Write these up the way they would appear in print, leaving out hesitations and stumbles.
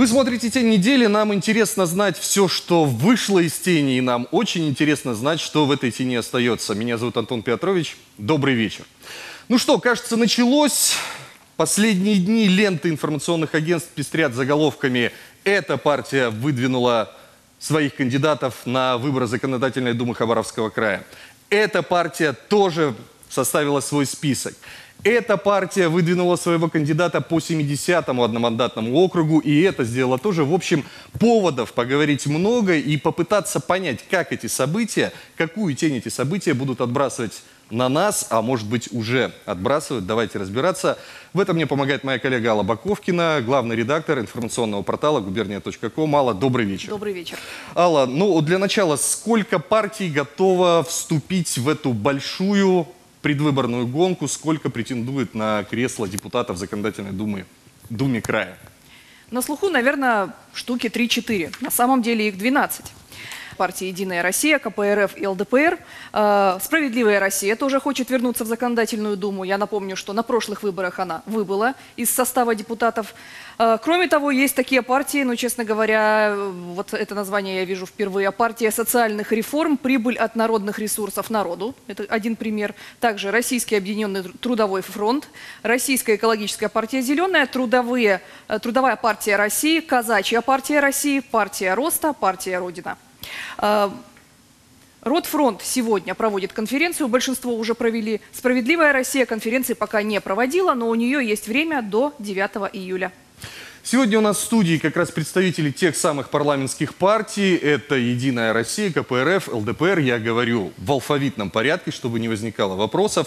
Вы смотрите «Тень недели», нам интересно знать все, что вышло из тени, и нам очень интересно знать, что в этой тени остается. Меня зовут Антон Петрович, добрый вечер. Ну что, кажется, началось. Последние дни ленты информационных агентств пестрят заголовками «Эта партия выдвинула своих кандидатов на выборы Законодательной Думы Хабаровского края». Эта партия тоже составила свой список. Эта партия выдвинула своего кандидата по 70-му одномандатному округу, и это сделало тоже, в общем, поводов поговорить много и попытаться понять, как эти события, какую тень эти события будут отбрасывать на нас, а может быть уже отбрасывают. Давайте разбираться. В этом мне помогает моя коллега Алла Баковкина, главный редактор информационного портала gubernia.com. Алла, добрый вечер. Добрый вечер. Алла, ну для начала, сколько партий готово вступить в эту большую предвыборную гонку, сколько претендует на кресло депутатов Законодательной Думе края? На слуху, наверное, штуки 3-4. На самом деле их 12. Партии «Единая Россия», КПРФ и ЛДПР. «Справедливая Россия» тоже хочет вернуться в Законодательную Думу. Я напомню, что на прошлых выборах она выбыла из состава депутатов. Кроме того, есть такие партии, ну, честно говоря, вот это название я вижу впервые. Партия социальных реформ, прибыль от народных ресурсов народу. Это один пример. Также Российский объединенный трудовой фронт, Российская экологическая партия «Зеленая», Трудовая партия России, Казачья партия России, партия Роста, партия Родина. Ротфронт сегодня проводит конференцию, большинство уже провели. «Справедливая Россия» конференции пока не проводила, но у нее есть время до 9 июля. Сегодня у нас в студии как раз представители тех самых парламентских партий. Это «Единая Россия», КПРФ, ЛДПР. Я говорю в алфавитном порядке, чтобы не возникало вопросов.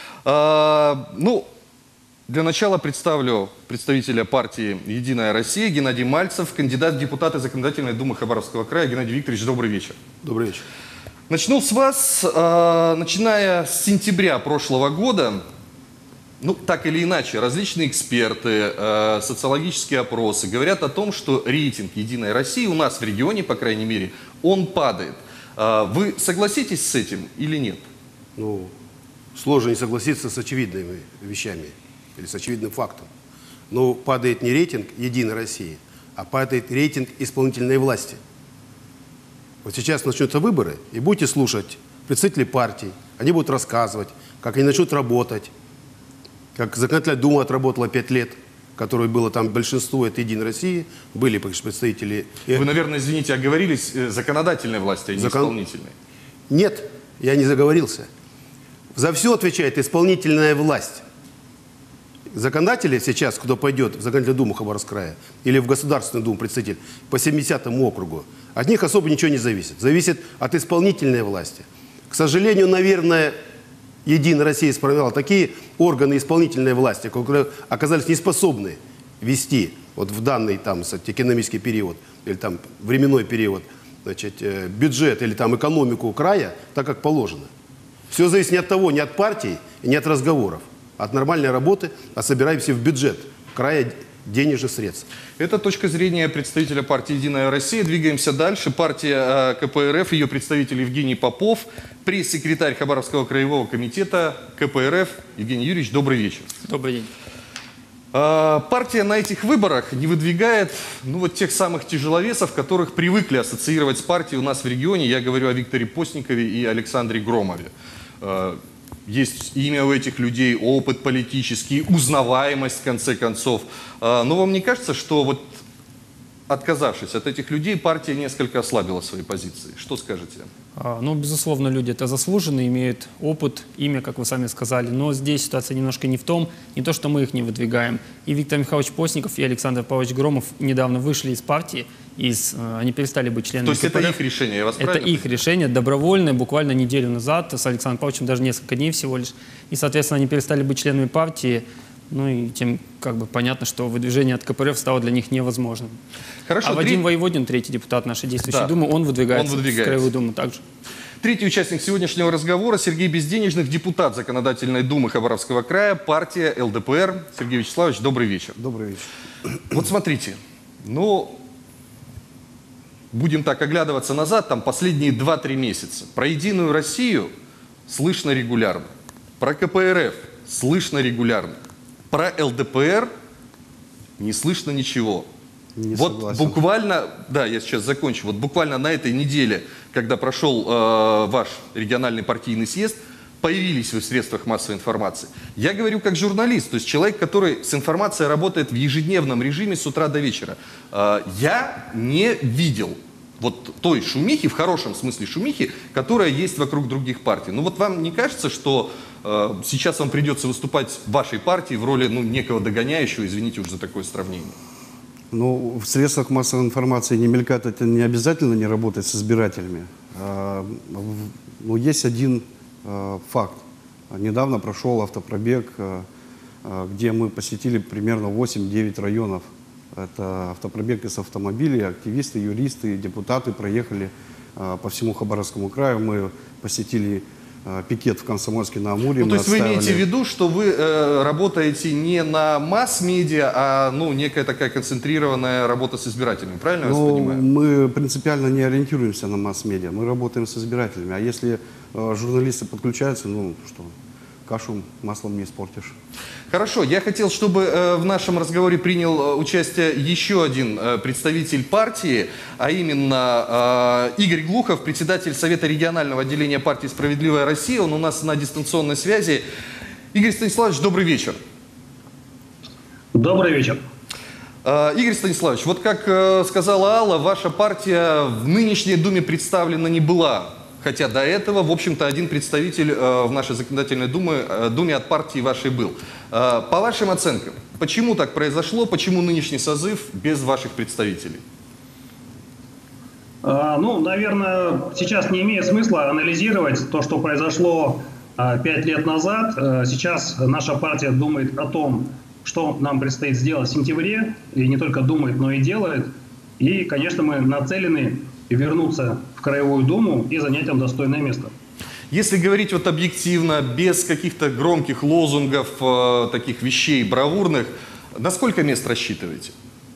Для начала представлю представителя партии «Единая Россия» Геннадий Мальцев, кандидат в депутаты Законодательной Думы Хабаровского края. Геннадий Викторович, добрый вечер. Добрый вечер. Начну с вас. Начиная с сентября прошлого года, так или иначе, различные эксперты, социологические опросы говорят о том, что рейтинг «Единой России» у нас в регионе, по крайней мере, он падает. Вы согласитесь с этим или нет? Сложно не согласиться с очевидными вещами или с очевидным фактом. Но падает не рейтинг «Единой России», а падает рейтинг исполнительной власти. Вот сейчас начнутся выборы, и будете слушать представителей партий, они будут рассказывать, как они начнут работать, как Законодательная Дума отработала 5 лет, которое было там большинство, это «Единой России», были представители... Вы, наверное, извините, оговорились законодательной власти, а не исполнительной. Нет, я не заговорился. За все отвечает исполнительная власть. Законодатели сейчас, кто пойдет в Законодательную Думу Хабаровского края или в Государственную Думу представитель по 70-му округу, от них особо ничего не зависит. Зависит от исполнительной власти. К сожалению, наверное, «Единая Россия» сформировала такие органы исполнительной власти, которые оказались неспособны вести вот в данный экономический период или временной период бюджет или экономику края так, как положено. Все зависит не от того, не от партий и не от разговоров, а от нормальной работы, а собираемся в бюджет края денежных средств. Это точка зрения представителя партии «Единая Россия». Двигаемся дальше. Партия КПРФ, ее представитель Евгений Попов, пресс-секретарь Хабаровского краевого комитета КПРФ. Евгений Юрьевич, добрый вечер. Добрый день. Партия на этих выборах не выдвигает тех самых тяжеловесов, которых привыкли ассоциировать с партией у нас в регионе. Я говорю о Викторе Постникове и Александре Громове. Есть имя у этих людей, опыт политический, узнаваемость, в конце концов. Но вам не кажется, что отказавшись от этих людей, партия несколько ослабила свои позиции? Что скажете? Безусловно, люди это заслуженно, имеют опыт, имя, как вы сами сказали. Но здесь ситуация немножко не в том, не то, что мы их не выдвигаем. И Виктор Михайлович Постников, и Александр Павлович Громов недавно вышли из партии, они перестали быть членами КПРФ. То есть КПРФ. это их решение, я вас Это правильно их решение, добровольное, буквально неделю назад, с Александром Павловичем даже несколько дней всего лишь. И, соответственно, они перестали быть членами партии. И тем понятно, что выдвижение от КПРФ стало для них невозможным. Хорошо, Вадим Воеводин, третий депутат нашей действующей Думы, он выдвигается в Краевую Думу также. Третий участник сегодняшнего разговора — Сергей Безденежных, депутат Законодательной Думы Хабаровского края, партия ЛДПР. Сергей Вячеславович, добрый вечер. Добрый вечер. Вот смотрите, будем так оглядываться назад, последние 2-3 месяца. Про «Единую Россию» слышно регулярно, про КПРФ слышно регулярно, про ЛДПР не слышно ничего. Не вот согласен. буквально, да, я сейчас закончу, вот буквально на этой неделе, когда прошел ваш региональный партийный съезд, появились вы в средствах массовой информации. Я говорю как журналист, то есть человек, который с информацией работает в ежедневном режиме с утра до вечера. Я не видел вот той шумихи, в хорошем смысле шумихи, которая есть вокруг других партий. Ну вот вам не кажется, что сейчас вам придется выступать в вашей партии в роли некого догоняющего, извините уж за такое сравнение? Ну, в средствах массовой информации не мелькать, это не обязательно не работать с избирателями. Но есть один факт. Недавно прошел автопробег, где мы посетили примерно 8-9 районов. Это автопробег из автомобилей, активисты, юристы, депутаты проехали по всему Хабаровскому краю. Мы посетили пикет в Комсомольске-на-Амуре. Ну, то есть вы имеете в виду, что вы работаете не на масс-медиа, а некая такая концентрированная работа с избирателями, правильно я вас понимаю? Мы принципиально не ориентируемся на масс-медиа, мы работаем с избирателями. А если журналисты подключаются, что, кашу маслом не испортишь. Хорошо, я хотел, чтобы в нашем разговоре принял участие еще один представитель партии, а именно Игорь Глухов, председатель Совета регионального отделения партии «Справедливая Россия». Он у нас на дистанционной связи. Игорь Станиславович, добрый вечер. Добрый вечер. Игорь Станиславович, вот как сказала Алла, ваша партия в нынешней Думе представлена не была. Хотя до этого, в общем-то, один представитель в нашей законодательной думе от партии вашей был. По вашим оценкам, почему так произошло, почему нынешний созыв без ваших представителей? Наверное, сейчас не имеет смысла анализировать то, что произошло 5 лет назад. Сейчас наша партия думает о том, что нам предстоит сделать в сентябре, и не только думает, но и делает. И, конечно, мы нацелены вернуться в Краевую Думу и занять там достойное место. Если говорить вот объективно, без каких-то громких лозунгов, таких вещей бравурных, на сколько мест рассчитываете?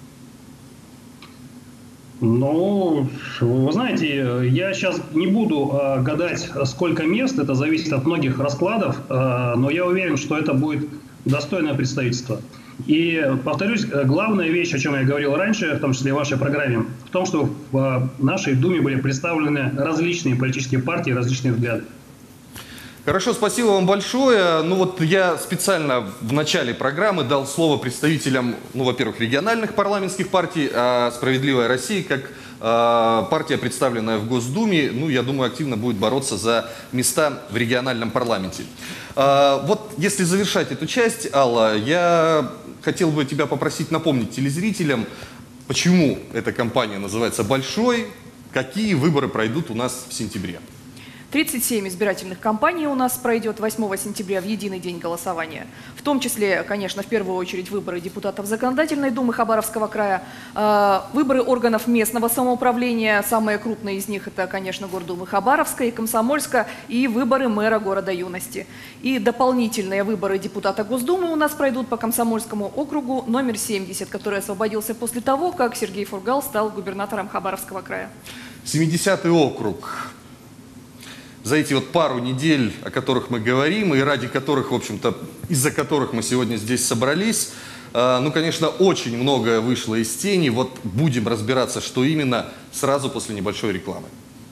Вы знаете, я сейчас не буду гадать, сколько мест, это зависит от многих раскладов, но я уверен, что это будет достойное представительство. И, повторюсь, главная вещь, о чем я говорил раньше, в том числе и в вашей программе, в том, что в нашей Думе были представлены различные политические партии, различные взгляды. Хорошо, спасибо вам большое. Я специально в начале программы дал слово представителям, во-первых, региональных парламентских партий, а «Справедливая Россия», как партия, представленная в Госдуме, я думаю, активно будет бороться за места в региональном парламенте. Если завершать эту часть, Алла, я хотел бы тебя попросить напомнить телезрителям, почему эта кампания называется «Большой», какие выборы пройдут у нас в сентябре. 37 избирательных кампаний у нас пройдет 8 сентября в единый день голосования. В том числе, конечно, в первую очередь выборы депутатов Законодательной Думы Хабаровского края, выборы органов местного самоуправления, самые крупные из них это, конечно, Гордумы Хабаровска и Комсомольска, и выборы мэра города Юности. И дополнительные выборы депутата Госдумы у нас пройдут по Комсомольскому округу номер 70, который освободился после того, как Сергей Фургал стал губернатором Хабаровского края. 70-й округ. За эти пару недель, о которых мы говорим, и ради которых, в общем-то, из-за которых мы сегодня здесь собрались, конечно, очень многое вышло из тени. Будем разбираться, что именно, сразу после небольшой рекламы.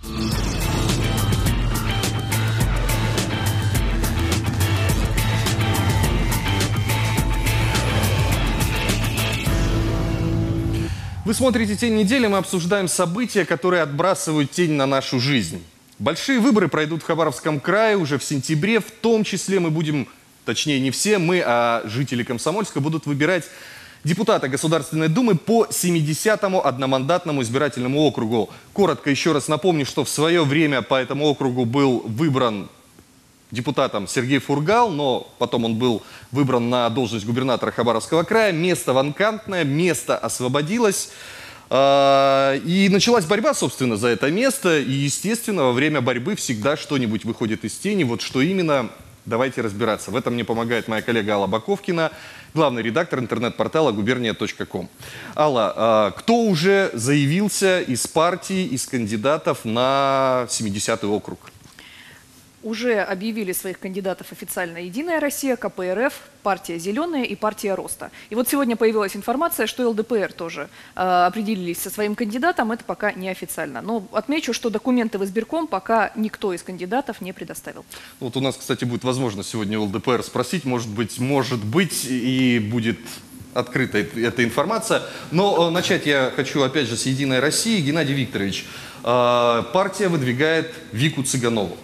Вы смотрите «Тень недели», мы обсуждаем события, которые отбрасывают тень на нашу жизнь. Большие выборы пройдут в Хабаровском крае уже в сентябре, в том числе мы будем, точнее не все мы, а жители Комсомольска будут выбирать депутата Государственной Думы по 70-му одномандатному избирательному округу. Коротко еще раз напомню, что в свое время по этому округу был выбран депутатом Сергей Фургал, но потом он был выбран на должность губернатора Хабаровского края. Место вакантное, место освободилось. И началась борьба, собственно, за это место. И, естественно, во время борьбы всегда что-нибудь выходит из тени. Что именно, давайте разбираться. В этом мне помогает моя коллега Алла Баковкина, главный редактор интернет-портала gubernia.com. Алла, кто уже заявился из партий, из кандидатов на 70-й округ? уже объявили своих кандидатов официально «Единая Россия», КПРФ, партия «Зеленая» и партия «Роста». И вот сегодня появилась информация, что ЛДПР тоже определились со своим кандидатом, это пока неофициально. Но отмечу, что документы в избирком пока никто из кандидатов не предоставил. Вот у нас, кстати, будет возможность сегодня у ЛДПР спросить, может быть, и будет открыта эта информация. Но начать я хочу, опять же, с «Единой России». Геннадий Викторович, партия выдвигает Вику Цыганову.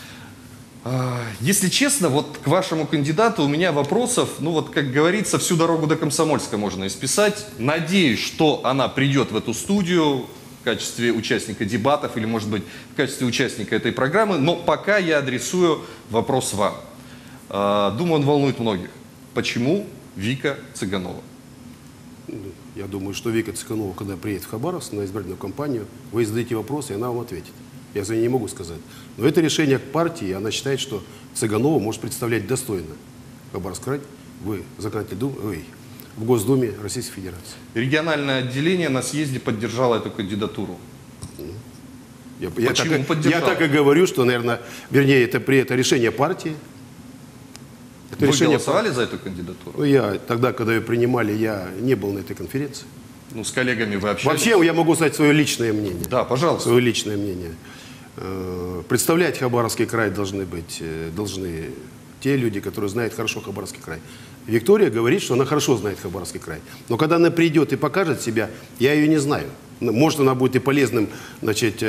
Если честно, вот к вашему кандидату у меня вопросов, ну вот, как говорится, всю дорогу до Комсомольска можно исписать. Надеюсь, что она придет в эту студию в качестве участника дебатов или, может быть, в качестве участника этой программы. Но пока я адресую вопрос вам. Думаю, он волнует многих. Почему Вика Цыганова? Я думаю, что Вика Цыганова, когда приедет в Хабаровск на избирательную кампанию, вы зададите вопрос, и она вам ответит. Я за нее не могу сказать. Но это решение партии, она считает, что Цыганова может представлять достойно Хабаровский край в Госдуме Российской Федерации. Региональное отделение на съезде поддержало эту кандидатуру. Я так и говорю, что, наверное, вернее, это решение партии. Вы голосовали за эту кандидатуру? Ну, я тогда, когда ее принимали, я не был на этой конференции. Ну, с коллегами вы общались? Вообще, я могу сказать свое личное мнение. Да, пожалуйста. Свое личное мнение. Представлять Хабаровский край должны те люди, которые знают хорошо Хабаровский край. Виктория говорит, что она хорошо знает Хабаровский край. Но когда она придет и покажет себя, я ее не знаю. Может, она будет и полезным, значит,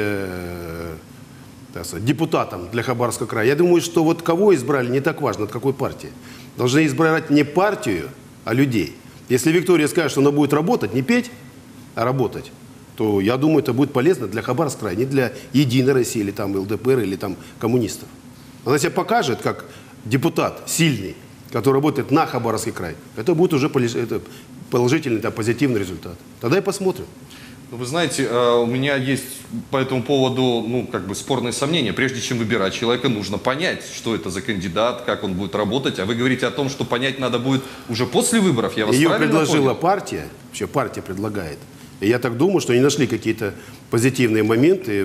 депутатом для Хабаровского края. Я думаю, что вот кого избрали, не так важно, от какой партии. Должны избирать не партию, а людей. Если Виктория скажет, что она будет работать, не петь, а работать, то я думаю, это будет полезно для Хабаровского края, не для Единой России, или там ЛДПР, или там коммунистов. Она себя покажет как депутат сильный, который работает на Хабаровский край. Это будет уже положительный, позитивный результат. Тогда и посмотрим. Вы знаете, у меня есть по этому поводу, спорные сомнения. Прежде чем выбирать человека, нужно понять, что это за кандидат, как он будет работать. А вы говорите о том, что понять надо будет уже после выборов. Я вас Ее правильно предложила понял? партия, вообще партия предлагает. И я так думаю, что они нашли какие-то позитивные моменты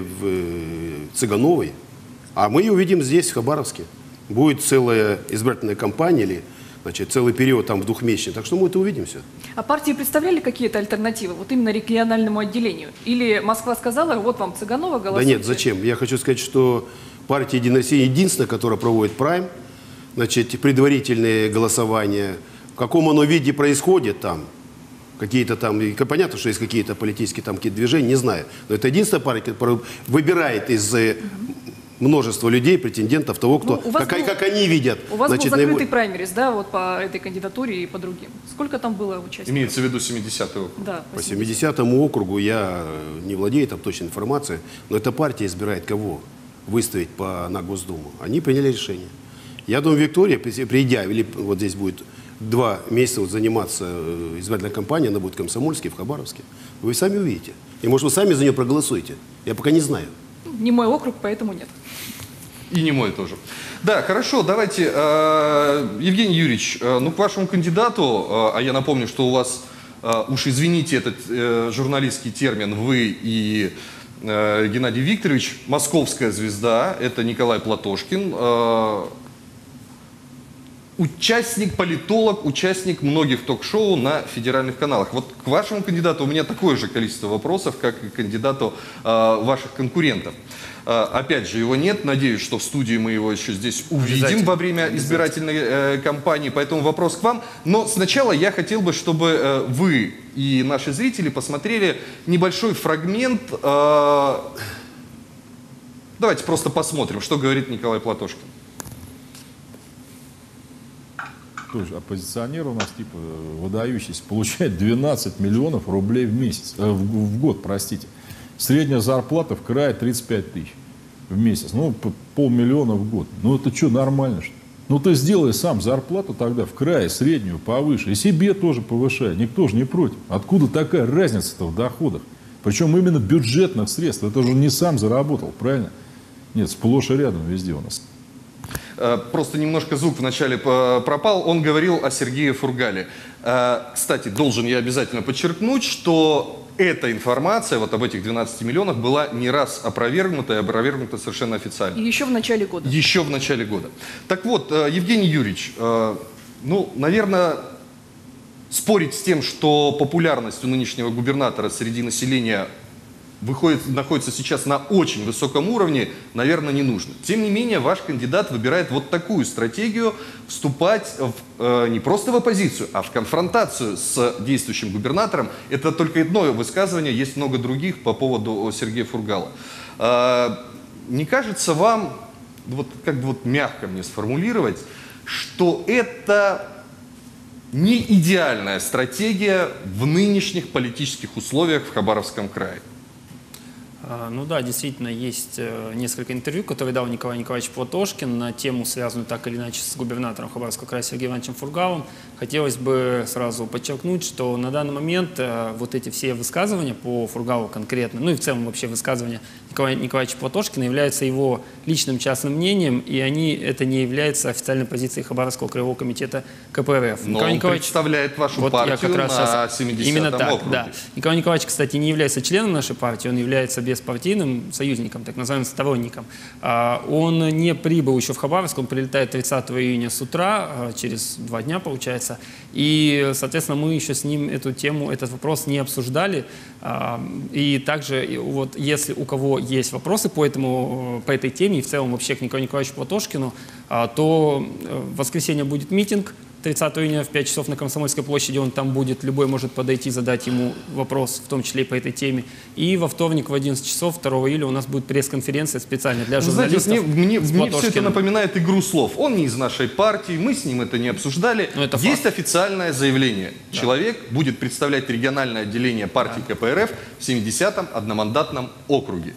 в Цыгановой. А мы ее увидим здесь, в Хабаровске. Будет целая избирательная кампания или целый период там в двухмесячный. Так что мы это увидим все. А партии представляли какие-то альтернативы, вот именно региональному отделению? Или Москва сказала, вот вам Цыганова, голосуйте? Да нет, зачем? Я хочу сказать, что партия «Единая Россия» единственная, которая проводит прайм, предварительные голосования. В каком оно виде происходит там, какие-то там, понятно, что есть какие-то политические там какие-то движения, не знаю. Но это единственная партия, которая выбирает из множество людей, претендентов, того, кто, как они видят. У вас был закрытый праймерис, да, вот по этой кандидатуре и по другим. Сколько там было участников? Имеется в виду 70-й округ. Да, по 70-му округу я не владею там точной информацией, но эта партия избирает кого выставить на Госдуму. Они приняли решение. Я думаю, Виктория, придя, или вот здесь будет 2 месяца заниматься избирательной кампанией, она будет в Комсомольске, в Хабаровске. Вы сами увидите. И, может, вы сами за нее проголосуете. Я пока не знаю. Не мой округ, поэтому нет. И не мой тоже. Да, хорошо, давайте, Евгений Юрьевич, к вашему кандидату, а я напомню, что у вас, уж извините этот журналистский термин, вы и Геннадий Викторович, московская звезда, это Николай Платошкин, участник, политолог, участник многих ток-шоу на федеральных каналах. Вот к вашему кандидату у меня такое же количество вопросов, как и к кандидату ваших конкурентов. Опять же, его нет. Надеюсь, что в студии мы его еще здесь увидим во время избирательной кампании. Поэтому вопрос к вам. Но сначала я хотел бы, чтобы вы и наши зрители посмотрели небольшой фрагмент. Давайте просто посмотрим, что говорит Николай Платошкин. Тоже оппозиционер у нас, выдающийся, получает 12 миллионов рублей в год, простите. Средняя зарплата в крае 35 тысяч в месяц. 500 000 в год. Это что, нормально, что ли? Ты сделай сам зарплату тогда в крае среднюю повыше. И себе тоже повышай. Никто же не против. Откуда такая разница-то в доходах? Причем именно бюджетных средств. Это же не сам заработал, правильно? Нет, сплошь и рядом везде у нас. Просто немножко звук вначале пропал. Он говорил о Сергее Фургале. Кстати, должен я обязательно подчеркнуть, что эта информация вот об этих 12 миллионах была не раз опровергнута и опровергнута совершенно официально. Еще в начале года. Еще в начале года. Так вот, Евгений Юрьевич, ну, наверное, спорить с тем, что популярность у нынешнего губернатора среди населения находится сейчас на очень высоком уровне, наверное, не нужно. Тем не менее, ваш кандидат выбирает вот такую стратегию вступать не просто в оппозицию, а в конфронтацию с действующим губернатором. Это только одно высказывание, есть много других по поводу Сергея Фургала. Не кажется вам, вот как бы вот мягко мне сформулировать, что это не идеальная стратегия в нынешних политических условиях в Хабаровском крае? Ну да, действительно, есть несколько интервью, которые дал Николай Николаевич Платошкин на тему, связанную так или иначе с губернатором Хабаровского края Сергеем Ивановичем Фургалом. Хотелось бы сразу подчеркнуть, что на данный момент вот эти все высказывания по Фургалу конкретно, ну и в целом вообще высказывания Николая Николаевича Платошкина являются его личным частным мнением, и это не является официальной позицией Хабаровского краевого комитета КПРФ. Но он представляет вашу вот партию как раз на 70-м именно так, округе. да. Николай Николаевич, кстати, не является членом нашей партии, он является беспартийным союзником, так называемым сторонником. Он не прибыл еще в Хабаровск, он прилетает 30 июня с утра, через 2 дня получается. И, соответственно, мы еще с ним эту тему, этот вопрос не обсуждали. И также, вот, если у кого есть вопросы по этой теме и в целом вообще к Николаю Николаевичу Платошкину, то в воскресенье будет митинг 30 июня в 5 часов на Комсомольской площади, он там будет, любой может подойти, задать ему вопрос, в том числе и по этой теме. И во вторник в 11 часов 2 июля у нас будет пресс-конференция специально для журналистов. Знаете, мне все это напоминает игру слов. Он не из нашей партии, мы с ним это не обсуждали. Есть официальное заявление. Да. Человек будет представлять региональное отделение партии КПРФ в 70-м одномандатном округе.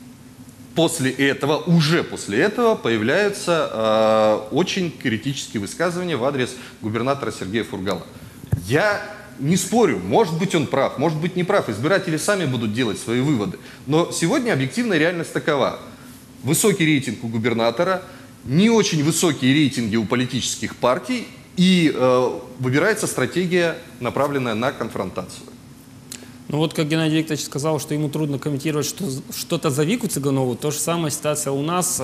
Уже после этого появляются очень критические высказывания в адрес губернатора Сергея Фургала. Я не спорю, может быть он прав, может быть не прав, избиратели сами будут делать свои выводы. Но сегодня объективная реальность такова. Высокий рейтинг у губернатора, не очень высокие рейтинги у политических партий, и выбирается стратегия, направленная на конфронтацию. Ну вот, как Геннадий Викторович сказал, что ему трудно комментировать что-то за Вику Цыганову, то же самое ситуация у нас.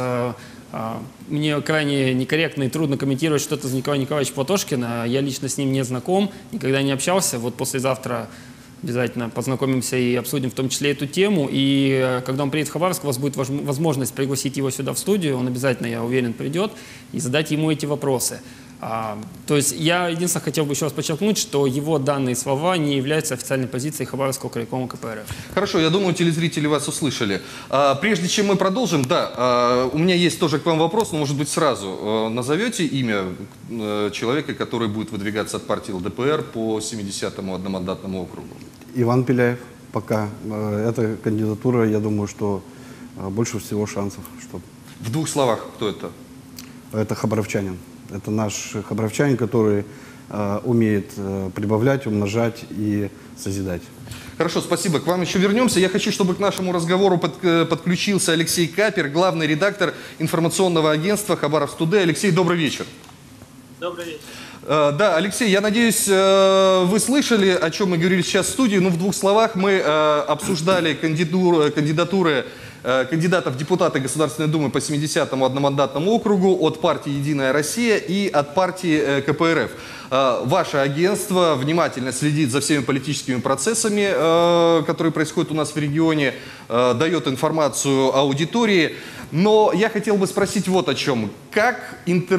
Мне крайне некорректно и трудно комментировать что-то за Николая Николаевича Платошкина. Я лично с ним не знаком, никогда не общался. Вот послезавтра обязательно познакомимся и обсудим в том числе эту тему. И когда он приедет в Хабаровск, у вас будет возможность пригласить его сюда в студию. Он обязательно, я уверен, придет и задать ему эти вопросы. То есть я единственное хотел бы еще раз подчеркнуть, что его данные слова не являются официальной позицией Хабаровского краевого КПРФ. Хорошо, я думаю, телезрители вас услышали. Прежде чем мы продолжим, да, у меня есть тоже к вам вопрос, но, может быть, сразу назовете имя человека, который будет выдвигаться от партии ЛДПР по 70-му одномандатному округу? Иван Пеляев. Пока эта кандидатура, я думаю, что больше всего шансов. В 2 словах, кто это? Это хабаровчанин. Это наш хабаровчанин, который умеет прибавлять, умножать и созидать. Хорошо, спасибо. К вам еще вернемся. Я хочу, чтобы к нашему разговору подключился Алексей Капер, главный редактор информационного агентства «Хабаровск Тудэй». Алексей, добрый вечер. Добрый вечер. Да, Алексей, я надеюсь, вы слышали, о чем мы говорили сейчас в студии. Ну, в 2 словах мы обсуждали кандидатуры кандидатов в депутаты Государственной Думы по 70-му одномандатному округу от партии «Единая Россия» и от партии КПРФ. Ваше агентство внимательно следит за всеми политическими процессами, которые происходят у нас в регионе, дает информацию аудитории. Но я хотел бы спросить вот о чем. Как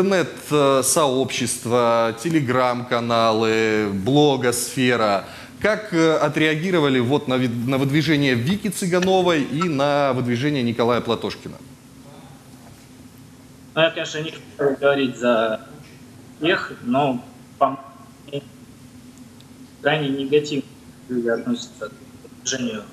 интернет-сообщество, телеграм-каналы, блогосфера, как отреагировали вот на выдвижение Вики Цыгановой и на выдвижение Николая Платошкина? Ну, я, конечно, не хочу говорить за всех, но по мне крайне негативно люди относятся к выдвижению.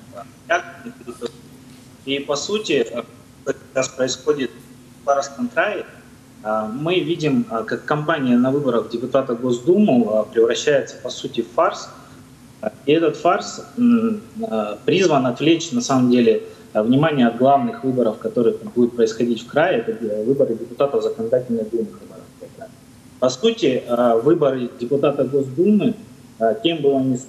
И по сути, что сейчас происходит в Хабаровском крае, мы видим, как кампания на выборах в депутата Госдуму превращается по сути в фарс. И этот фарс призван отвлечь, на самом деле, внимание от главных выборов, которые будут происходить в крае, это выборы депутатов Законодательной Думы Хабаровского края. По сути, выборы депутата Госдумы, кем бы он ни стал,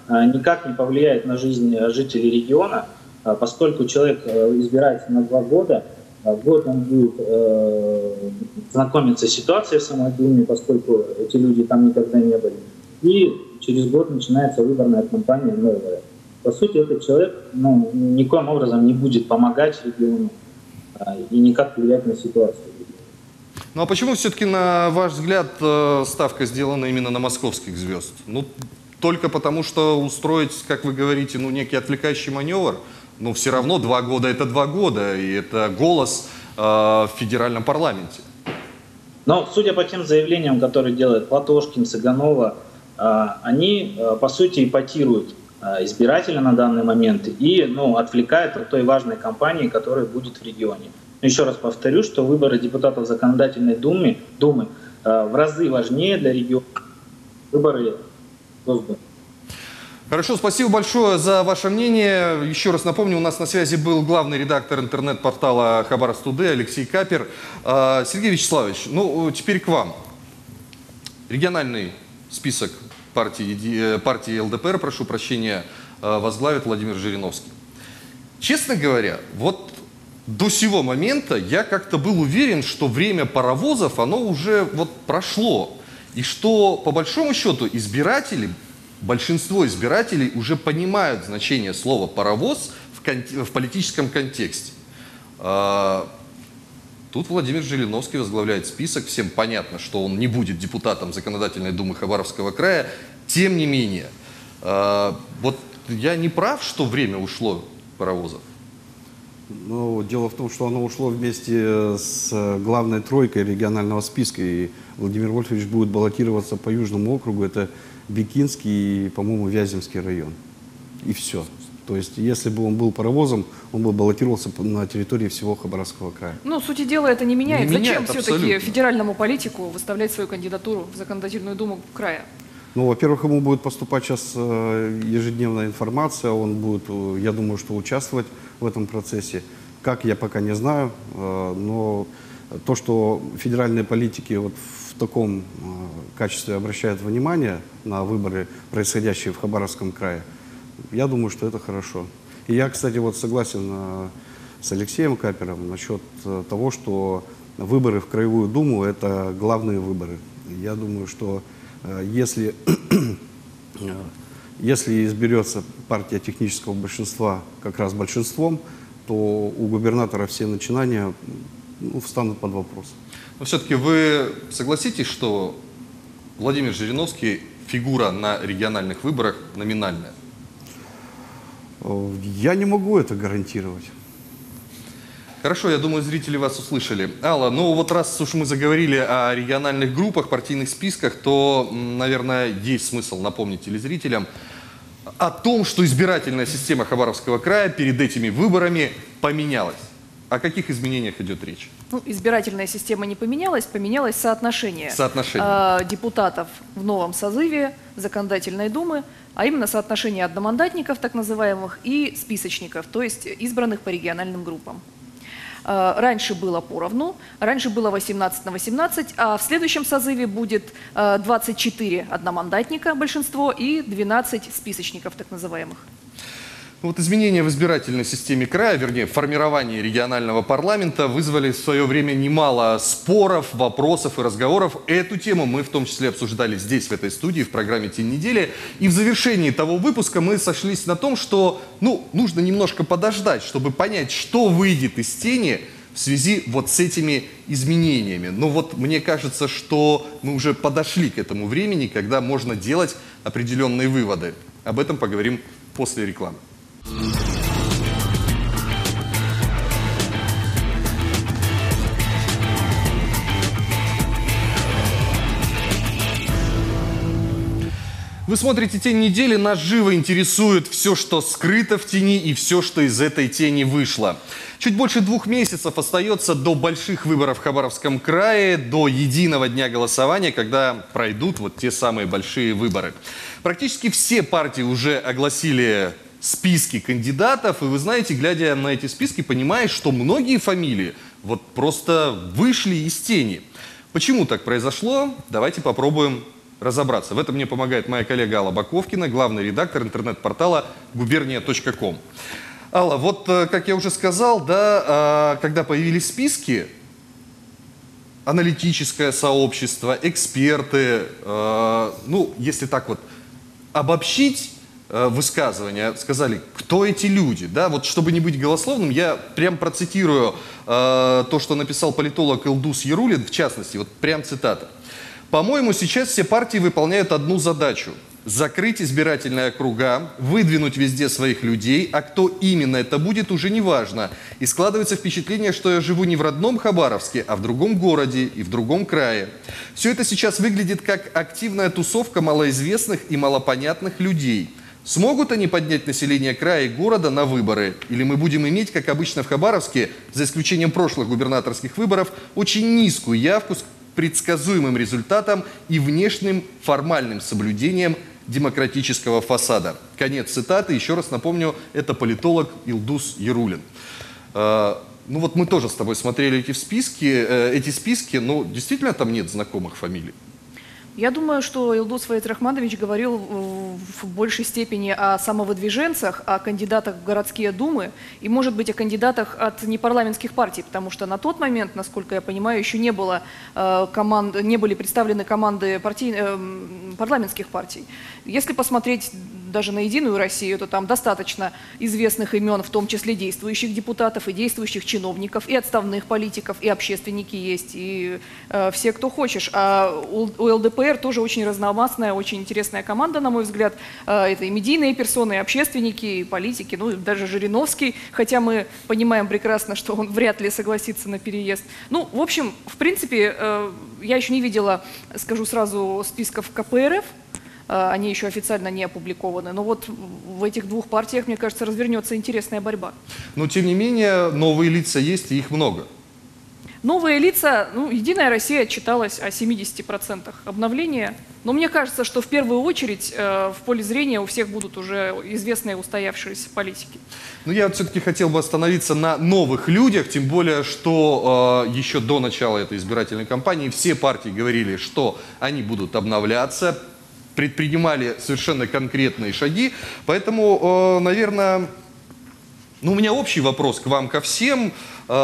никак не повлияет на жизнь жителей региона, поскольку человек избирается на 2 года. Год он будет знакомиться с ситуацией в самой Думе, поскольку эти люди там никогда не были. И через год начинается выборная кампания новая. По сути, этот человек никоим образом не будет помогать региону и никак влиять на ситуацию. Ну а почему все-таки, на ваш взгляд, ставка сделана именно на московских звезд? Ну, только потому, что устроить, как вы говорите, некий отвлекающий маневр, но все равно 2 года – это 2 года, и это голос в федеральном парламенте. Но судя по тем заявлениям, которые делают Платошкин, Цыганова, они, по сути, ипотируют избирателя на данный момент и отвлекают от той важной кампании, которая будет в регионе. Еще раз повторю, что выборы депутатов Законодательной Думы в разы важнее для региона выборы Госдумы. Хорошо, спасибо большое за ваше мнение. Еще раз напомню, у нас на связи был главный редактор интернет-портала Хабаровск Тудэй Алексей Капер. Сергей Вячеславович, теперь к вам. Региональный список партии ЛДПР, прошу прощения, возглавит Владимир Жириновский. Честно говоря, до сего момента я как-то был уверен, что время паровозов, оно уже прошло. И что, по большому счету, большинство избирателей уже понимают значение слова «паровоз» в политическом контексте. Тут Владимир Жириновский возглавляет список. Всем понятно, что он не будет депутатом Законодательной Думы Хабаровского края. Тем не менее, я не прав, что время ушло паровозов? Дело в том, что оно ушло вместе с главной тройкой регионального списка. И Владимир Вольфович будет баллотироваться по Южному округу. Это Бикинский и, по-моему, Вяземский район. И все. То есть, если бы он был паровозом, он бы баллотировался на территории всего Хабаровского края. Сути дела это не меняет. Зачем абсолютно все-таки федеральному политику выставлять свою кандидатуру в Законодательную Думу края? Во-первых, ему будет поступать сейчас ежедневная информация, он будет, я думаю, что участвовать в этом процессе. Как, я пока не знаю, но то, что федеральные политики в таком качестве обращают внимание на выборы, происходящие в Хабаровском крае, я думаю, что это хорошо. И я, кстати, согласен с Алексеем Капером насчет того, что выборы в Краевую Думу – это главные выборы. Я думаю, что если изберется партия технического большинства как раз большинством, то у губернатора все начинания встанут под вопрос. Но все-таки вы согласитесь, что Владимир Жириновский фигура на региональных выборах номинальная? Я не могу это гарантировать. Хорошо, я думаю, зрители вас услышали. Алла, раз уж мы заговорили о региональных группах, партийных списках, то, наверное, есть смысл напомнить телезрителям о том, что избирательная система Хабаровского края перед этими выборами поменялась. О каких изменениях идет речь? Избирательная система не поменялась, поменялось соотношение депутатов в новом созыве Законодательной Думы, а именно соотношение одномандатников, так называемых, и списочников, то есть избранных по региональным группам. Раньше было поровну, раньше было 18 на 18, а в следующем созыве будет 24 одномандатника, большинство, и 12 списочников, так называемых. Изменения в избирательной системе края, вернее, формирование регионального парламента вызвали в свое время немало споров, вопросов и разговоров. Эту тему мы в том числе обсуждали здесь, в этой студии, в программе «Тень недели». И в завершении того выпуска мы сошлись на том, что нужно немножко подождать, чтобы понять, что выйдет из тени в связи с этими изменениями. Мне кажется, что мы уже подошли к этому времени, когда можно делать определенные выводы. Об этом поговорим после рекламы. Вы смотрите «Тень недели», нас живо интересует все, что скрыто в тени, и все, что из этой тени вышло. Чуть больше 2 месяцев остается до больших выборов в Хабаровском крае, до единого дня голосования, когда пройдут те самые большие выборы. Практически все партии уже огласили списки кандидатов, и вы знаете, глядя на эти списки, понимаешь, что многие фамилии просто вышли из тени. Почему так произошло? Давайте попробуем разобраться. В этом мне помогает моя коллега Алла Баковкина, главный редактор интернет-портала gubernia.com. Алла, вот, как я уже сказал, да, когда появились списки, аналитическое сообщество, эксперты, ну, если так вот обобщить высказывания, сказали, кто эти люди, да, вот чтобы не быть голословным, я прям процитирую то, что написал политолог Илдус Ярулин, в частности, вот прям цитата. «По-моему, сейчас все партии выполняют одну задачу – закрыть избирательные округа, выдвинуть везде своих людей, а кто именно это будет, уже не важно. И складывается впечатление, что я живу не в родном Хабаровске, а в другом городе и в другом крае. Все это сейчас выглядит как активная тусовка малоизвестных и малопонятных людей. Смогут они поднять население края и города на выборы? Или мы будем иметь, как обычно в Хабаровске, за исключением прошлых губернаторских выборов, очень низкую явку с предсказуемым результатом и внешним формальным соблюдением демократического фасада». Конец цитаты. Еще раз напомню, это политолог Илдус Ярулин. Ну вот мы тоже с тобой смотрели эти списки, но действительно там нет знакомых фамилий. Я думаю, что Илдус Рахманович говорил в большей степени о самовыдвиженцах, о кандидатах в городские думы и, может быть, о кандидатах от непарламентских партий, потому что на тот момент, насколько я понимаю, еще не было не были представлены команды парламентских партий. Если посмотреть даже на «Единую Россию», то там достаточно известных имен, в том числе действующих депутатов и действующих чиновников, и отставных политиков, и общественники есть, и все, кто хочешь. А у ЛДПР тоже очень разномастная, очень интересная команда, на мой взгляд. Это и медийные персоны, и общественники, и политики, ну, даже Жириновский, хотя мы понимаем прекрасно, что он вряд ли согласится на переезд. Ну, в общем, в принципе, я еще не видела, скажу сразу, списков КПРФ, они еще официально не опубликованы. Но вот в этих двух партиях, мне кажется, развернется интересная борьба. Но, тем не менее, новые лица есть, и их много. Новые лица, ну, «Единая Россия» отчиталась о 70% обновления. Но мне кажется, что в первую очередь в поле зрения у всех будут уже известные устоявшиеся политики. Ну, я все-таки хотел бы остановиться на новых людях, тем более, что еще до начала этой избирательной кампании все партии говорили, что они будут обновляться, предпринимали совершенно конкретные шаги. Поэтому, наверное, ну, у меня общий вопрос к вам, ко всем.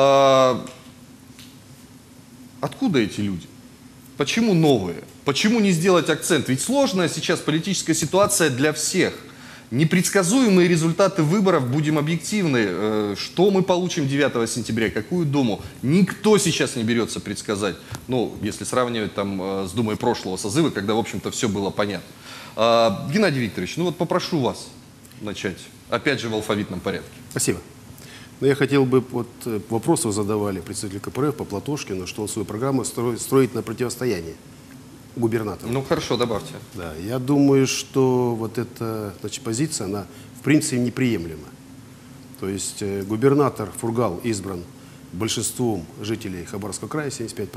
Откуда эти люди? Почему новые? Почему не сделать акцент? Ведь сложная сейчас политическая ситуация для всех. Непредсказуемые результаты выборов, будем объективны. Что мы получим 9 сентября, какую Думу? Никто сейчас не берется предсказать. Ну, если сравнивать там с Думой прошлого созыва, когда, в общем-то, все было понятно. Геннадий Викторович, ну вот попрошу вас начать. Опять же в алфавитном порядке. Спасибо. Но я хотел бы, вот вопросы задавали представители КПРФ по Платошкину, что он свою программу строит на противостояние губернатору. Ну хорошо, добавьте. Да, я думаю, что вот эта, значит, позиция, она в принципе неприемлема. То есть губернатор Фургал избран большинством жителей Хабаровского края, 75%.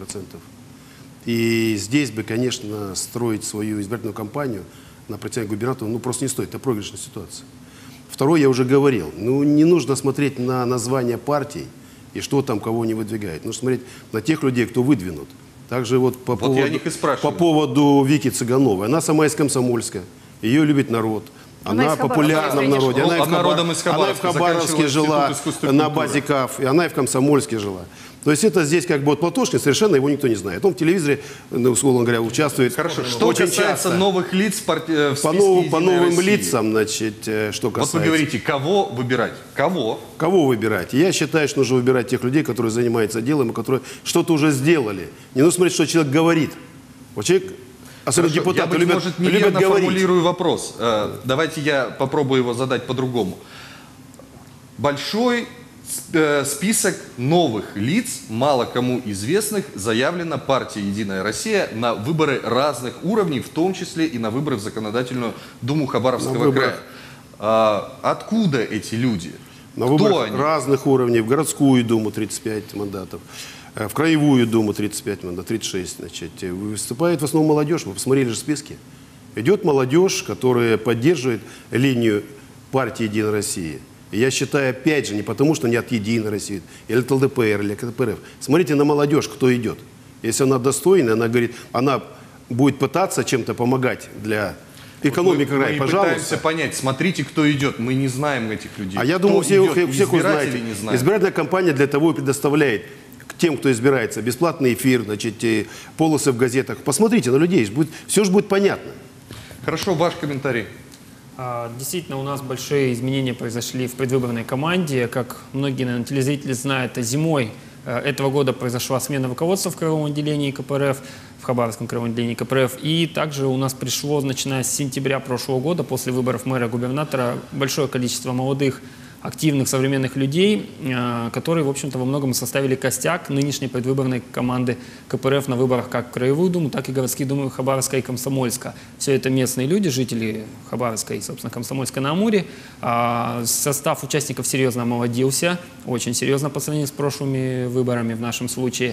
И здесь бы, конечно, строить свою избирательную кампанию на противостояние губернатору, ну просто не стоит, это проигрышная ситуация. Второе, я уже говорил, ну не нужно смотреть на названия партий и что там кого не выдвигает. Нужно смотреть на тех людей, кто выдвинут. Также вот по поводу Вики Цыгановой. Она сама из Комсомольска, ее любит народ. Она популярна в народе. Она и в Хабаровске жила на базе КАФ, и она и в Комсомольске жила. То есть это здесь как бы вот Платошкин, совершенно его никто не знает. Он в телевизоре, условно говоря, участвует. Хорошо, что очень касается часто новых лиц в списке по новым России. Лицам, значит, что касается. Вот вы говорите, кого выбирать? Кого? Кого выбирать? Я считаю, что нужно выбирать тех людей, которые занимаются делом и которые что-то уже сделали. Не нужно смотреть, что человек говорит. Вот человек, особенно депутаты, любят говорить. Я, неверно формулирую вопрос. Давайте я попробую его задать по-другому. Большой список новых лиц, мало кому известных, заявлено партией «Единая Россия» на выборы разных уровней, в том числе и на выборы в Законодательную Думу Хабаровского края. Откуда эти люди? На выборах разных уровней. В городскую Думу 35 мандатов, в краевую Думу 35 мандатов, 36. Значит. Выступает в основном молодежь. Вы посмотрели же списки. Идет молодежь, которая поддерживает линию партии «Единая Россия». Я считаю, опять же, не потому, что не от «Единой России», или от ЛДПР, или от КПРФ. Смотрите на молодежь, кто идет. Если она достойная, она говорит, она будет пытаться чем-то помогать для экономики края, мы пожалуйста. пытаемся понять, смотрите, кто идет. Мы не знаем этих людей. А я думаю, всех избиратели узнаете. не знают. Избирательная кампания для того и предоставляет тем, кто избирается, бесплатный эфир, значит, полосы в газетах. Посмотрите на людей, все же будет понятно. Хорошо, ваш комментарий. Действительно, у нас большие изменения произошли в предвыборной команде. Как многие, наверное, телезрители знают, зимой этого года произошла смена руководства в краевом отделении КПРФ, в Хабаровском краевом отделении КПРФ. И также у нас пришло, начиная с сентября прошлого года, после выборов мэра и губернатора, большое количество молодых, активных, современных людей, которые, в общем-то, во многом составили костяк нынешней предвыборной команды КПРФ на выборах как в Краевую Думу, так и городские думы Хабаровска и Комсомольска. Все это местные люди, жители Хабаровска и, собственно, Комсомольска на Амуре. Состав участников серьезно омолодился, очень серьезно по сравнению с прошлыми выборами в нашем случае.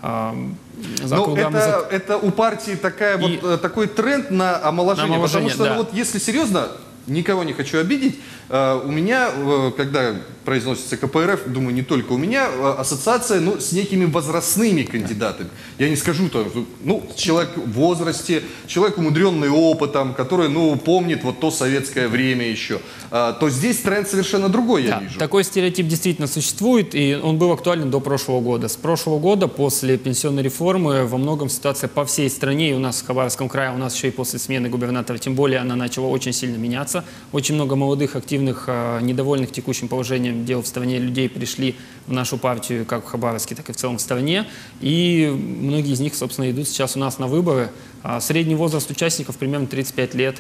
Это у партии такой тренд на омоложение, потому что, да. вот если серьезно, никого не хочу обидеть, у меня, когда произносится КПРФ, думаю, не только у меня, ассоциация с некими возрастными кандидатами. Я не скажу, человек в возрасте, человек, умудренный опытом, который, помнит вот то советское время еще. То здесь тренд совершенно другой, я вижу. Такой стереотип действительно существует, и он был актуален до прошлого года. С прошлого года, после пенсионной реформы, во многом ситуация по всей стране, и у нас в Хабаровском крае, у нас еще и после смены губернатора, тем более она начала очень сильно меняться. Очень много молодых, активных, недовольных текущим положением дел в стране людей пришли в нашу партию, как в Хабаровске, так и в целом в стране. И многие из них, собственно, идут сейчас у нас на выборы. Средний возраст участников примерно 35 лет.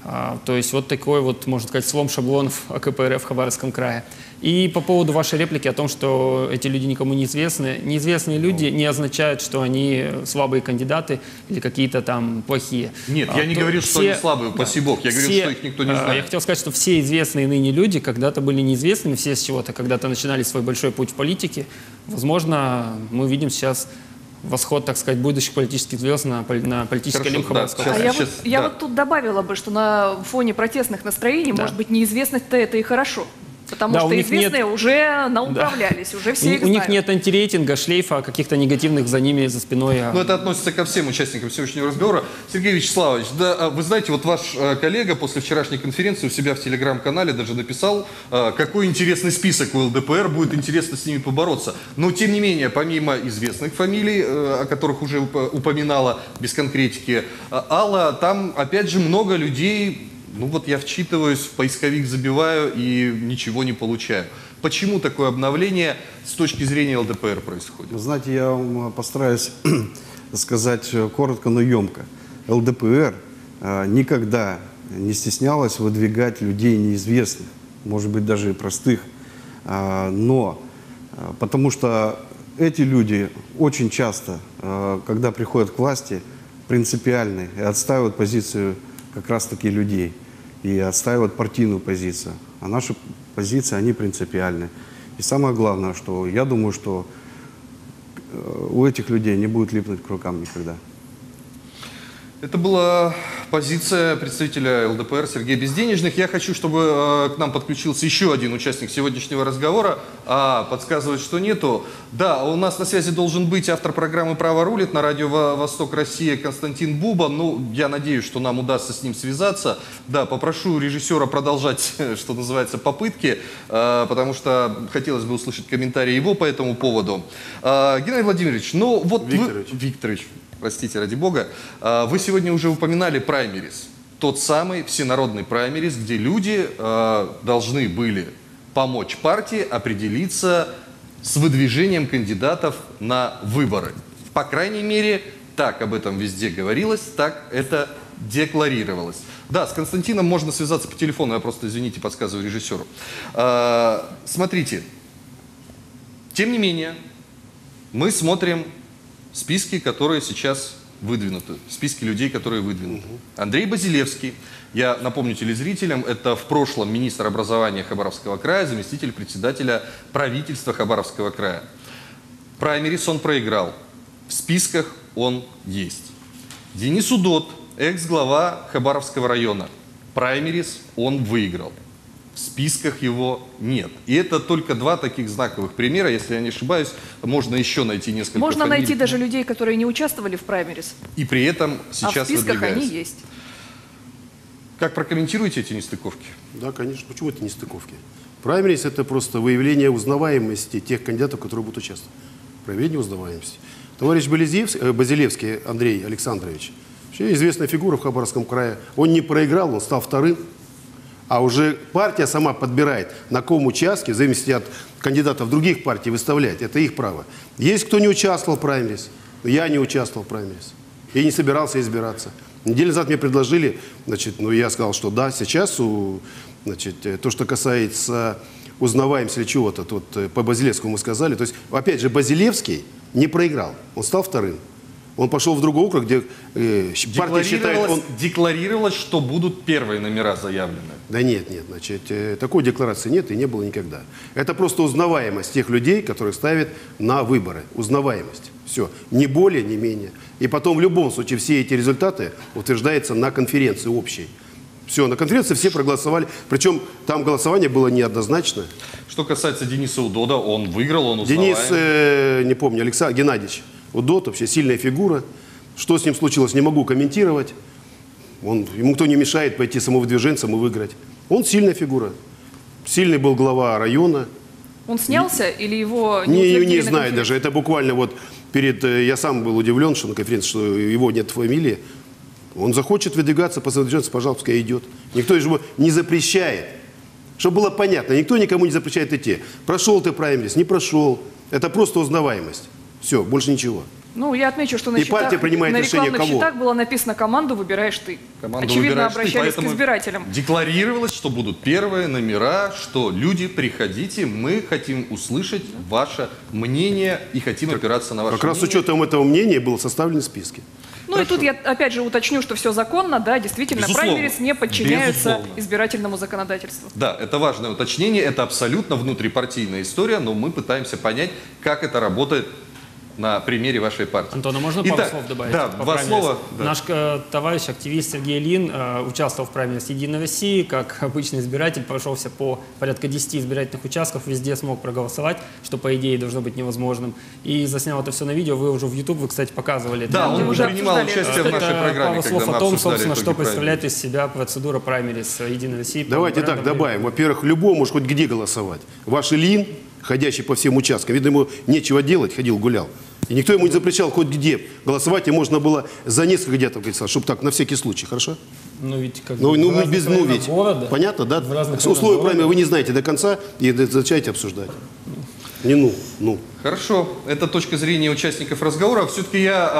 То есть вот такой вот, можно сказать, слом шаблонов о КПРФ в Хабаровском крае. И по поводу вашей реплики о том, что эти люди никому не известны. Неизвестные люди не означают, что они слабые кандидаты или какие-то там плохие. Нет, я не говорю, что они слабые, упаси бог. Я говорю, что их никто не знает. Я хотел сказать, что все известные ныне люди когда-то были неизвестными, все с чего-то когда-то начинали свой большой путь в политике. Возможно, мы видим сейчас восход, так сказать, будущих политических звезд на политической линии Хабаровского. Я вот тут добавила бы, что на фоне протестных настроений, может быть, неизвестность-то это и хорошо. Потому что известные уже науправлялись, уже все их знают. У них нет антирейтинга, шлейфа, каких-то негативных за ними, за спиной. Это относится ко всем участникам сегодняшнего разговора. Сергей Вячеславович, вы знаете, вот ваш коллега после вчерашней конференции у себя в телеграм-канале даже написал, какой интересный список у ЛДПР, будет интересно с ними побороться. Но, тем не менее, помимо известных фамилий, о которых уже упоминала, без конкретики, Алла, там, опять же, много людей... я вчитываюсь, в поисковик забиваю и ничего не получаю. Почему такое обновление с точки зрения ЛДПР происходит? Знаете, я вам постараюсь сказать коротко, но емко. ЛДПР никогда не стеснялась выдвигать людей неизвестных, может быть, даже и простых. Но потому что эти люди очень часто, когда приходят к власти, принципиальны и отстаивают позицию как раз-таки людей. И отстаивают партийную позицию. А наши позиции, они принципиальны. И самое главное, что я думаю, что у этих людей не будет липнуть к рукам никогда. Это была позиция представителя ЛДПР Сергея Безденежных. Я хочу, чтобы к нам подключился еще один участник сегодняшнего разговора. Подсказывает, что нету. Да, у нас на связи должен быть автор программы «Право рулит» на радио «Восток Россия» Константин Буба. Я надеюсь, что нам удастся с ним связаться. Да, попрошу режиссера продолжать, что называется, попытки, потому что хотелось бы услышать комментарии его по этому поводу. Геннадий Владимирович, Викторович. Простите, ради бога. Вы сегодня уже упоминали праймерис. Тот самый всенародный праймерис, где люди должны были помочь партии определиться с выдвижением кандидатов на выборы. По крайней мере, так об этом везде говорилось, так это декларировалось. Да, с Константином можно связаться по телефону, я просто, извините, подсказываю режиссеру. Смотрите, тем не менее, мы смотрим списки, которые сейчас выдвинуты, списки людей, которые выдвинуты. Андрей Базилевский, я напомню телезрителям, это в прошлом министр образования Хабаровского края, заместитель председателя правительства Хабаровского края. Праймерис он проиграл, в списках он есть. Денис Удод, экс-глава Хабаровского района, праймерис он выиграл. в списках его нет. И это только два таких знаковых примера. Если я не ошибаюсь, можно еще найти несколько Можно фамилий. найти даже людей, которые не участвовали в праймерис. И при этом сейчас А в списках они выдвигаются. есть. Как прокомментируете эти нестыковки? Да, конечно. Почему это нестыковки? Праймерис – это просто выявление узнаваемости тех кандидатов, которые будут участвовать. Проявление узнаваемости. Товарищ Базилевский Андрей Александрович, вообще известная фигура в Хабаровском крае. Он не проиграл, он стал вторым. А уже партия сама подбирает, на каком участке, в зависимости от кандидатов других партий, выставлять. Это их право. Есть кто не участвовал в праймерис. Я не участвовал в праймерис. И не собирался избираться. Неделю назад мне предложили, значит, я сказал, что да, сейчас, значит, то, что касается узнаваемости или чего-то, тут по Базилевскому мы сказали. То есть, опять же, Базилевский не проиграл, он стал вторым. Он пошел в другой округ, где партия считает... Декларировалось, что будут первые номера заявлены. Да нет, значит, такой декларации нет и не было никогда. Это просто узнаваемость тех людей, которых ставят на выборы. Узнаваемость. Все. Ни более, ни менее. И потом в любом случае все эти результаты утверждаются на конференции общей. Все, на конференции все проголосовали. Причем там голосование было неоднозначно. Что касается Дениса Удода, он выиграл, он узнаваем. Денис, не помню, Александр Геннадьевич Удод, вообще сильная фигура. Что с ним случилось, не могу комментировать. Ему никто не мешает пойти самовыдвиженцем и выиграть. Он сильная фигура. Сильный был глава района. Он снялся или его не утвердили Не на знаю конференции? даже. Это буквально вот перед... Я сам был удивлен, что на конференции, что его нет фамилии. Он захочет выдвигаться по самовыдвиженцу, пожалуйста, пускай идет. Никто же его не запрещает. Чтобы было понятно, никто никому не запрещает идти. Прошел ты праймерис, не прошел. Это просто узнаваемость. Все, больше ничего. Ну, я отмечу, что на, И партия принимает на решение, рекламных кого? счетах было написано «Команду выбираешь ты». Команду Очевидно, выбираешь ты, обращались к поэтому избирателям. Декларировалось, что будут первые номера, что люди, приходите, мы хотим услышать ваше мнение и хотим опираться на ваше Как раз с мнение. учетом этого мнения было составлены списки. Ну и тут я опять же уточню, что все законно, да, действительно, Безусловно. праймерис не подчиняются Безусловно. избирательному законодательству. Да, это важное уточнение, это абсолютно внутрипартийная история, но мы пытаемся понять, как это работает на примере вашей партии. Антон, а можно пару слов добавить? Да, по два праймерис? слова. Да. Наш товарищ, активист Сергей Ильин участвовал в праймерис «Единой России», как обычный избиратель, прошелся по порядка 10 избирательных участков, везде смог проголосовать, что, по идее, должно быть невозможным. И заснял это все на видео, вы уже в YouTube, вы, кстати, показывали. Да, он уже принимал обсуждали участие в нашей Это программе, пару когда слов мы о том, обсуждали собственно, итоги что представляет праймерис. из себя процедура праймерис «Единой России». по Давайте так референдуму. добавим. Во-первых, любой может хоть где голосовать. Ваш Ильин, ходящий по всем участкам, видно, ему нечего делать, ходил, гулял. И никто ему не запрещал хоть где голосовать, и можно было за несколько кандидатов голосовать, чтобы так, на всякий случай, хорошо? Ну, ведь как Ну, бы в разных без районах ведь. города. Понятно, да? В разных Условия районах праймерис города. вы не знаете до конца и начинаете обсуждать. Не ну. Хорошо, это точка зрения участников разговора. Все-таки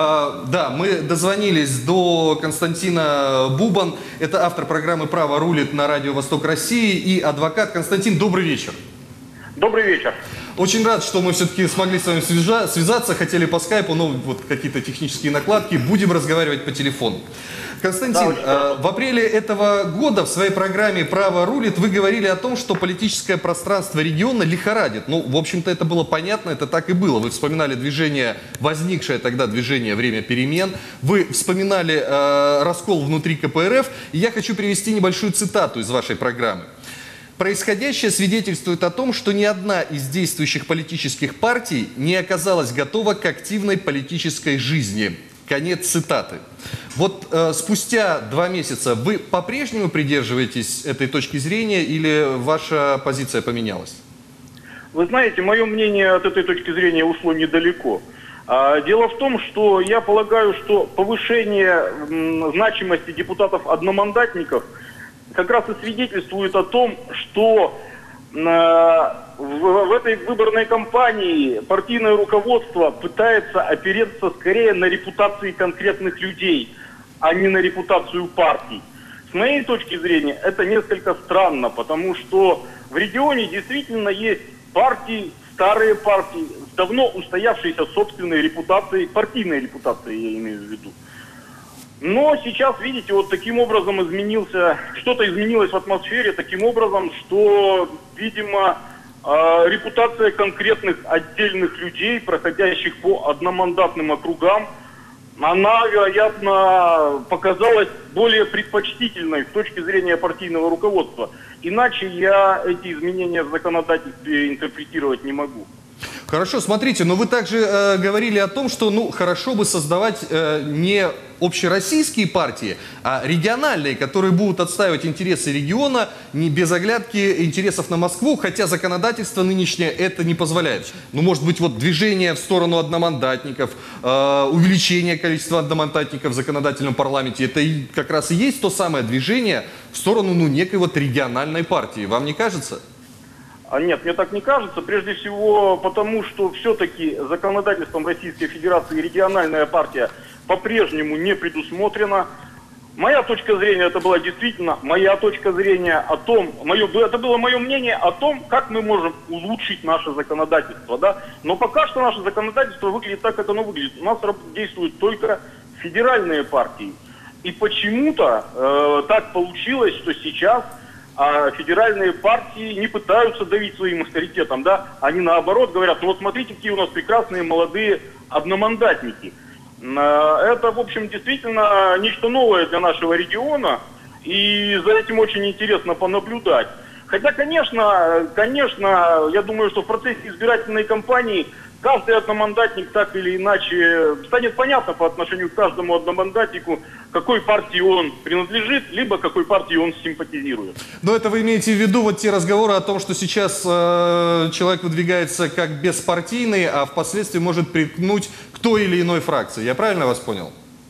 мы дозвонились до Константина Бубан. Это автор программы «Право рулит» на Радио Восток России и адвокат. Константин, добрый вечер. Добрый вечер. Очень рад, что мы все-таки смогли с вами связаться. Хотели по скайпу, но вот какие-то технические накладки. Будем разговаривать по телефону. Константин, в апреле этого года в своей программе «Право рулит» вы говорили о том, что политическое пространство региона лихорадит. Ну, в общем-то, это было понятно, это так и было. Вы вспоминали движение, возникшее тогда движение «Время перемен». Вы вспоминали раскол внутри КПРФ. И я хочу привести небольшую цитату из вашей программы. Происходящее свидетельствует о том, что ни одна из действующих политических партий не оказалась готова к активной политической жизни. Конец цитаты. Вот спустя 2 месяца вы по-прежнему придерживаетесь этой точки зрения или ваша позиция поменялась? Вы знаете, мое мнение от этой точки зрения ушло недалеко. Дело в том, что я полагаю, что повышение значимости депутатов-одномандатников как раз и свидетельствует о том, что в этой выборной кампании партийное руководство пытается опереться скорее на репутации конкретных людей, а не на репутацию партий. С моей точки зрения это несколько странно, потому что в регионе действительно есть партии, старые партии, с давно устоявшейся собственной репутацией, партийной репутацией я имею в виду. Но сейчас, видите, вот таким образом что-то изменилось в атмосфере, таким образом, что, видимо, репутация конкретных отдельных людей, проходящих по одномандатным округам, она, вероятно, показалась более предпочтительной с точки зрения партийного руководства. Иначе я эти изменения в законодательстве интерпретировать не могу. Хорошо, смотрите, но вы также говорили о том, что хорошо бы создавать не общероссийские партии, а региональные, которые будут отстаивать интересы региона не без оглядки интересов на Москву, хотя законодательство нынешнее это не позволяет. Ну, может быть, вот движение в сторону одномандатников, увеличение количества одномандатников в законодательном парламенте, это как раз и есть то самое движение в сторону некой вот региональной партии. Вам не кажется? Нет, мне так не кажется. Прежде всего потому, что все-таки законодательством Российской Федерации региональная партия по-прежнему не предусмотрена. Моя точка зрения, это была действительно моя точка зрения о том, это было мое мнение о том, как мы можем улучшить наше законодательство. Да? Но пока что наше законодательство выглядит так, как оно выглядит. У нас действуют только федеральные партии. И почему-то так получилось, что сейчас федеральные партии не пытаются давить своим авторитетом, да? Они наоборот говорят, ну вот смотрите, какие у нас прекрасные молодые одномандатники. Это, в общем, действительно нечто новое для нашего региона, и за этим очень интересно понаблюдать. Хотя, конечно, я думаю, что в процессе избирательной кампании каждый одномандатник так или иначе станет понятно по отношению к каждому одномандатнику, какой партии он принадлежит, либо какой партии он симпатизирует. Но это вы имеете в виду вот те разговоры о том, что сейчас человек выдвигается как беспартийный, а впоследствии может приткнуть к той или иной фракции. Я правильно вас понял?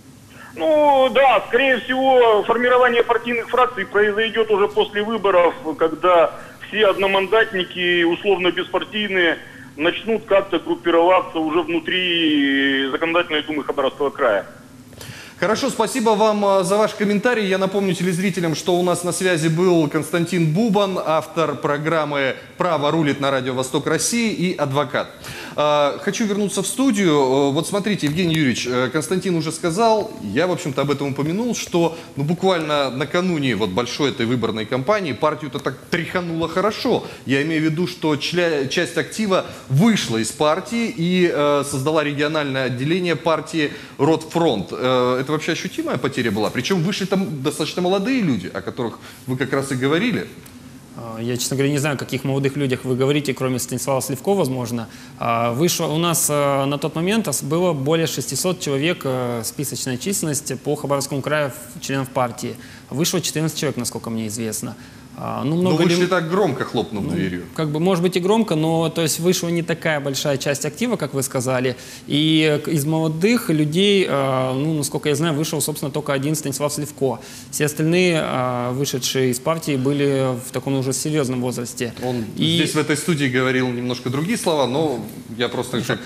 Ну да, скорее всего, формирование партийных фракций произойдет уже после выборов, когда все одномандатники, условно беспартийные, начнут как-то группироваться уже внутри Законодательной Думы Хабаровского края. Хорошо, спасибо вам за ваш комментарий. Я напомню телезрителям, что у нас на связи был Константин Бубан, автор программы «Право рулит» на радио «Восток России» и адвокат. Хочу вернуться в студию. Вот смотрите, Евгений Юрьевич, Константин уже сказал, я, в общем-то, об этом упомянул, что буквально накануне вот большой этой выборной кампании партию-то так тряхануло хорошо. Я имею в виду, что часть актива вышла из партии и создала региональное отделение партии «Ротфронт». Это вообще ощутимая потеря была? Причем вышли там достаточно молодые люди, о которых вы как раз и говорили. Я, честно говоря, не знаю, о каких молодых людях вы говорите, кроме Станислава Сливко, возможно. Вышло у нас на тот момент было более 600 человек списочная численность по Хабаровскому краю членов партии. Вышло 14 человек, насколько мне известно. Но вышли так громко, хлопнув дверью. Как бы, может быть, и громко, но то есть вышла не такая большая часть актива, как вы сказали. И из молодых людей, насколько я знаю, вышел, собственно, только один Станислав Сливко. Все остальные, вышедшие из партии, были в таком уже серьезном возрасте. Он здесь в этой студии говорил немножко другие слова, но я просто как...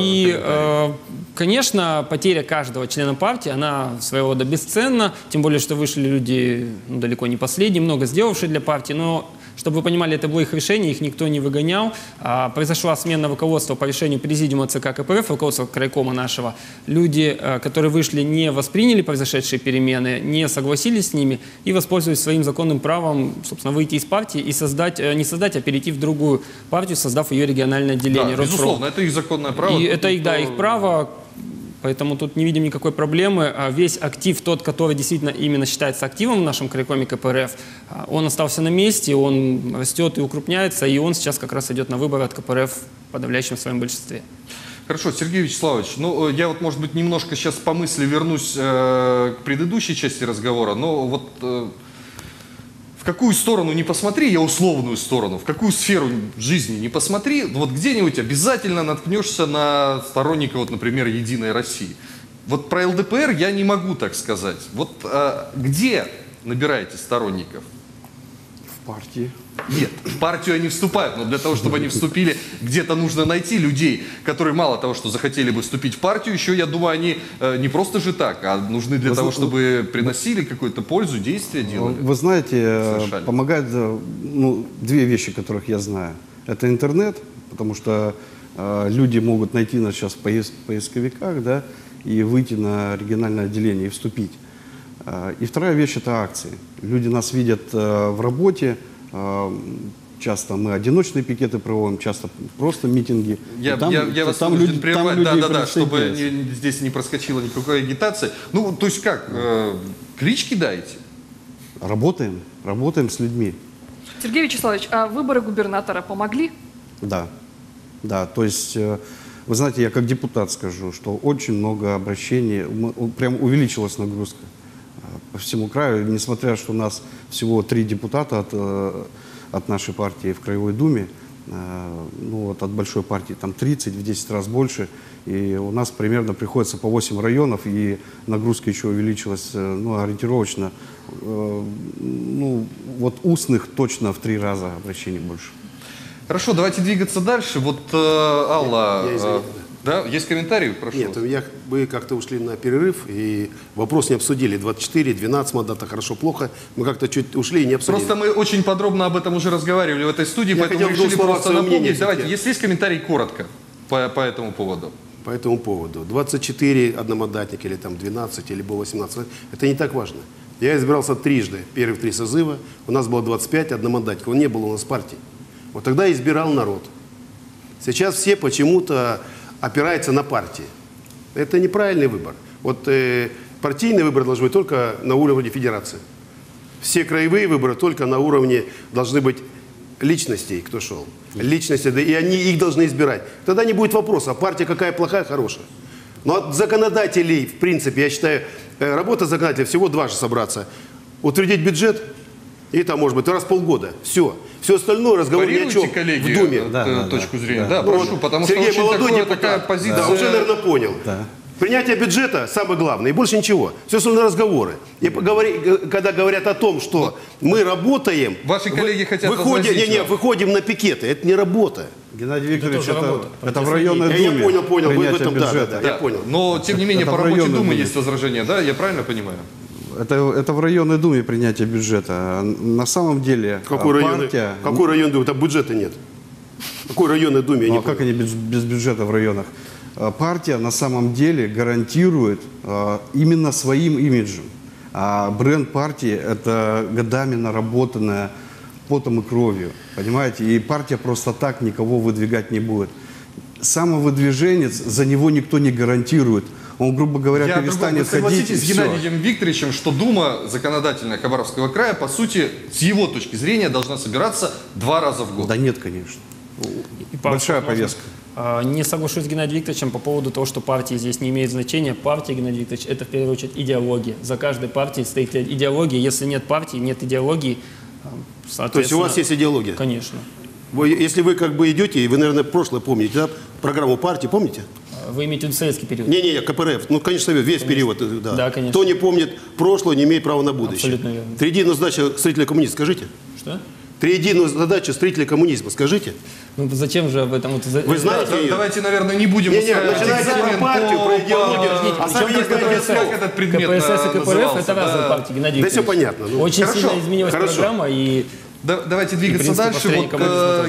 Конечно, потеря каждого члена партии, она своего рода бесценна, тем более, что вышли люди далеко не последние, много сделавшие для партии, но, чтобы вы понимали, это было их решение, их никто не выгонял. Произошла смена руководства по решению президиума ЦК КПРФ, руководства крайкома нашего. Люди, которые вышли, не восприняли произошедшие перемены, не согласились с ними и воспользовались своим законным правом, собственно, выйти из партии и не создать, а перейти в другую партию, создав ее региональное отделение. Да, безусловно, это их законное право. И это их право. Поэтому тут не видим никакой проблемы. Весь актив, тот, который действительно именно считается активом в нашем крайкоме КПРФ, он остался на месте, он растет и укрупняется, и он сейчас как раз идет на выборы от КПРФ в подавляющем своем большинстве. Хорошо, Сергей Вячеславович, я вот, может быть, немножко сейчас по мысли вернусь к предыдущей части разговора, но вот... В какую сторону не посмотри, я условную сторону, в какую сферу жизни не посмотри, вот где-нибудь обязательно наткнешься на сторонника, вот, например, «Единой России». Вот про ЛДПР я не могу так сказать. Вот где набираете сторонников? В партии. Нет, в партию они вступают, но для того, чтобы они вступили, где-то нужно найти людей, которые мало того, что захотели бы вступить в партию, еще, я думаю, они не просто же так, а нужны для того, чтобы приносили какую-то пользу, действия делали. Вы знаете, помогают две вещи, которых я знаю. Это интернет, потому что люди могут найти нас сейчас в поисковиках, да, и выйти на региональное отделение и вступить. И вторая вещь – это акции. Люди нас видят в работе, Часто мы одиночные пикеты проводим, часто просто митинги. Я вас вынужден прервать, чтобы здесь не проскочила никакой агитации. Ну, то есть как, клич кидаете? Работаем с людьми. Сергей Вячеславович, а выборы губернатора помогли? Да, то есть, вы знаете, я как депутат скажу, что очень много обращений, прям увеличилась нагрузка по всему краю, несмотря что у нас всего 3 депутата от нашей партии в Краевой Думе, ну вот от большой партии там 30, в 10 раз больше, и у нас примерно приходится по 8 районов, и нагрузка еще увеличилась, ну, ориентировочно, ну, вот устных точно в 3 раза обращений больше. Хорошо, давайте двигаться дальше. Вот, Алла, да, есть комментарии? Прошу. Нет, вы как-то ушли на перерыв, и вопрос не обсудили. 24, 12 мандатов, хорошо, плохо. Мы как-то чуть ушли и не обсудили. Просто мы очень подробно об этом уже разговаривали в этой студии, поэтому решили просто напомнить. Давайте, если есть комментарий, коротко по этому поводу. По этому поводу. 24 одномандатника, или там 12, или было 18, это не так важно. Я избирался трижды, первых 3 созыва, у нас было 25 одномандатников, не было у нас партий. Вот тогда избирал народ. Сейчас все почему-то опираются на партии. Это неправильный выбор. Вот партийный выбор должен быть только на уровне федерации. Все краевые выборы только на уровне должны быть личностей, кто шел. Личности, да, и они их должны избирать. Тогда не будет вопроса, партия какая плохая, хорошая. Но от законодателей, в принципе, я считаю, работа законодателя всего 2 же собраться. Утвердить бюджет, и там, может быть, раз в полгода. Все. Все остальное разговор ни о чем коллеги, в Думе. Точку зрения. Да, прошу, потому Сергей, что молодой депутат, такая позиция... Да, уже, наверное, понял. Да. Принятие бюджета самое главное, и больше ничего. Все остальное разговоры. И когда говорят о том, что мы работаем... Ваши коллеги хотят выходим на пикеты. Это не работа. Геннадий Викторович, это в районной думе. Я понял, вы в этом, да, я понял. Но, тем не менее, по рабочей думе есть возражения, да? Я правильно понимаю? Это в районной думе принятие бюджета. На самом деле какой партия... Какой районный думе? Там бюджета нет. Какой районной думе? Ну, а как они без бюджета в районах? Партия на самом деле гарантирует именно своим имиджем. А бренд партии – это годами наработанная потом и кровью. Понимаете? И партия просто так никого выдвигать не будет. Самовыдвиженец, за него никто не гарантирует. Он, грубо говоря, перестанет ходить. Согласитесь с Геннадием Викторовичем, что Дума законодательная Хабаровского края, по сути, с его точки зрения, должна собираться 2 раза в год? Да нет, конечно. Большая повестка. Не соглашусь с Геннадием Викторовичем по поводу того, что партии здесь не имеет значения. Партия, Геннадий Викторович, это в первую очередь идеология. За каждой партией стоит идеология. Если нет партии, нет идеологии, соответственно... То есть у вас есть идеология? Конечно. Если вы как бы идете, и вы, наверное, прошлое помните, да? Программу партии помните? Вы имеете в виду советский период? Не, КПРФ. Ну, конечно, весь период. Да, конечно. Кто не помнит прошлое, не имеет права на будущее. Абсолютно верно. Триединая задача строителя коммунизма, скажите. Что? Триединая задача строителя коммунизма, скажите. Ну, зачем же об этом? Вы знаете ее? Давайте, наверное, не будем... начинайте про партию, про идеологию. А сами не знаете, как этот предмет КПСС и КПРФ назывался. это разные партии, Геннадий Да Викторович. все понятно. Очень сильно изменилась программа и... Давайте двигаться дальше. Вот,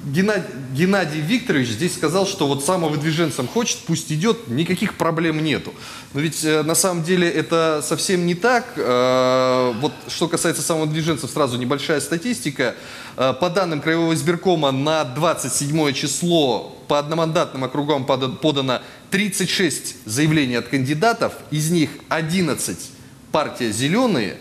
Геннадий Викторович здесь сказал, что вот самовыдвиженцем хочет, пусть идет, никаких проблем нету. Но ведь на самом деле это совсем не так. Вот что касается самовыдвиженцев, сразу небольшая статистика. По данным Краевого избиркома на 27 число по одномандатным округам подано 36 заявлений от кандидатов, из них 11 партия «Зеленые»,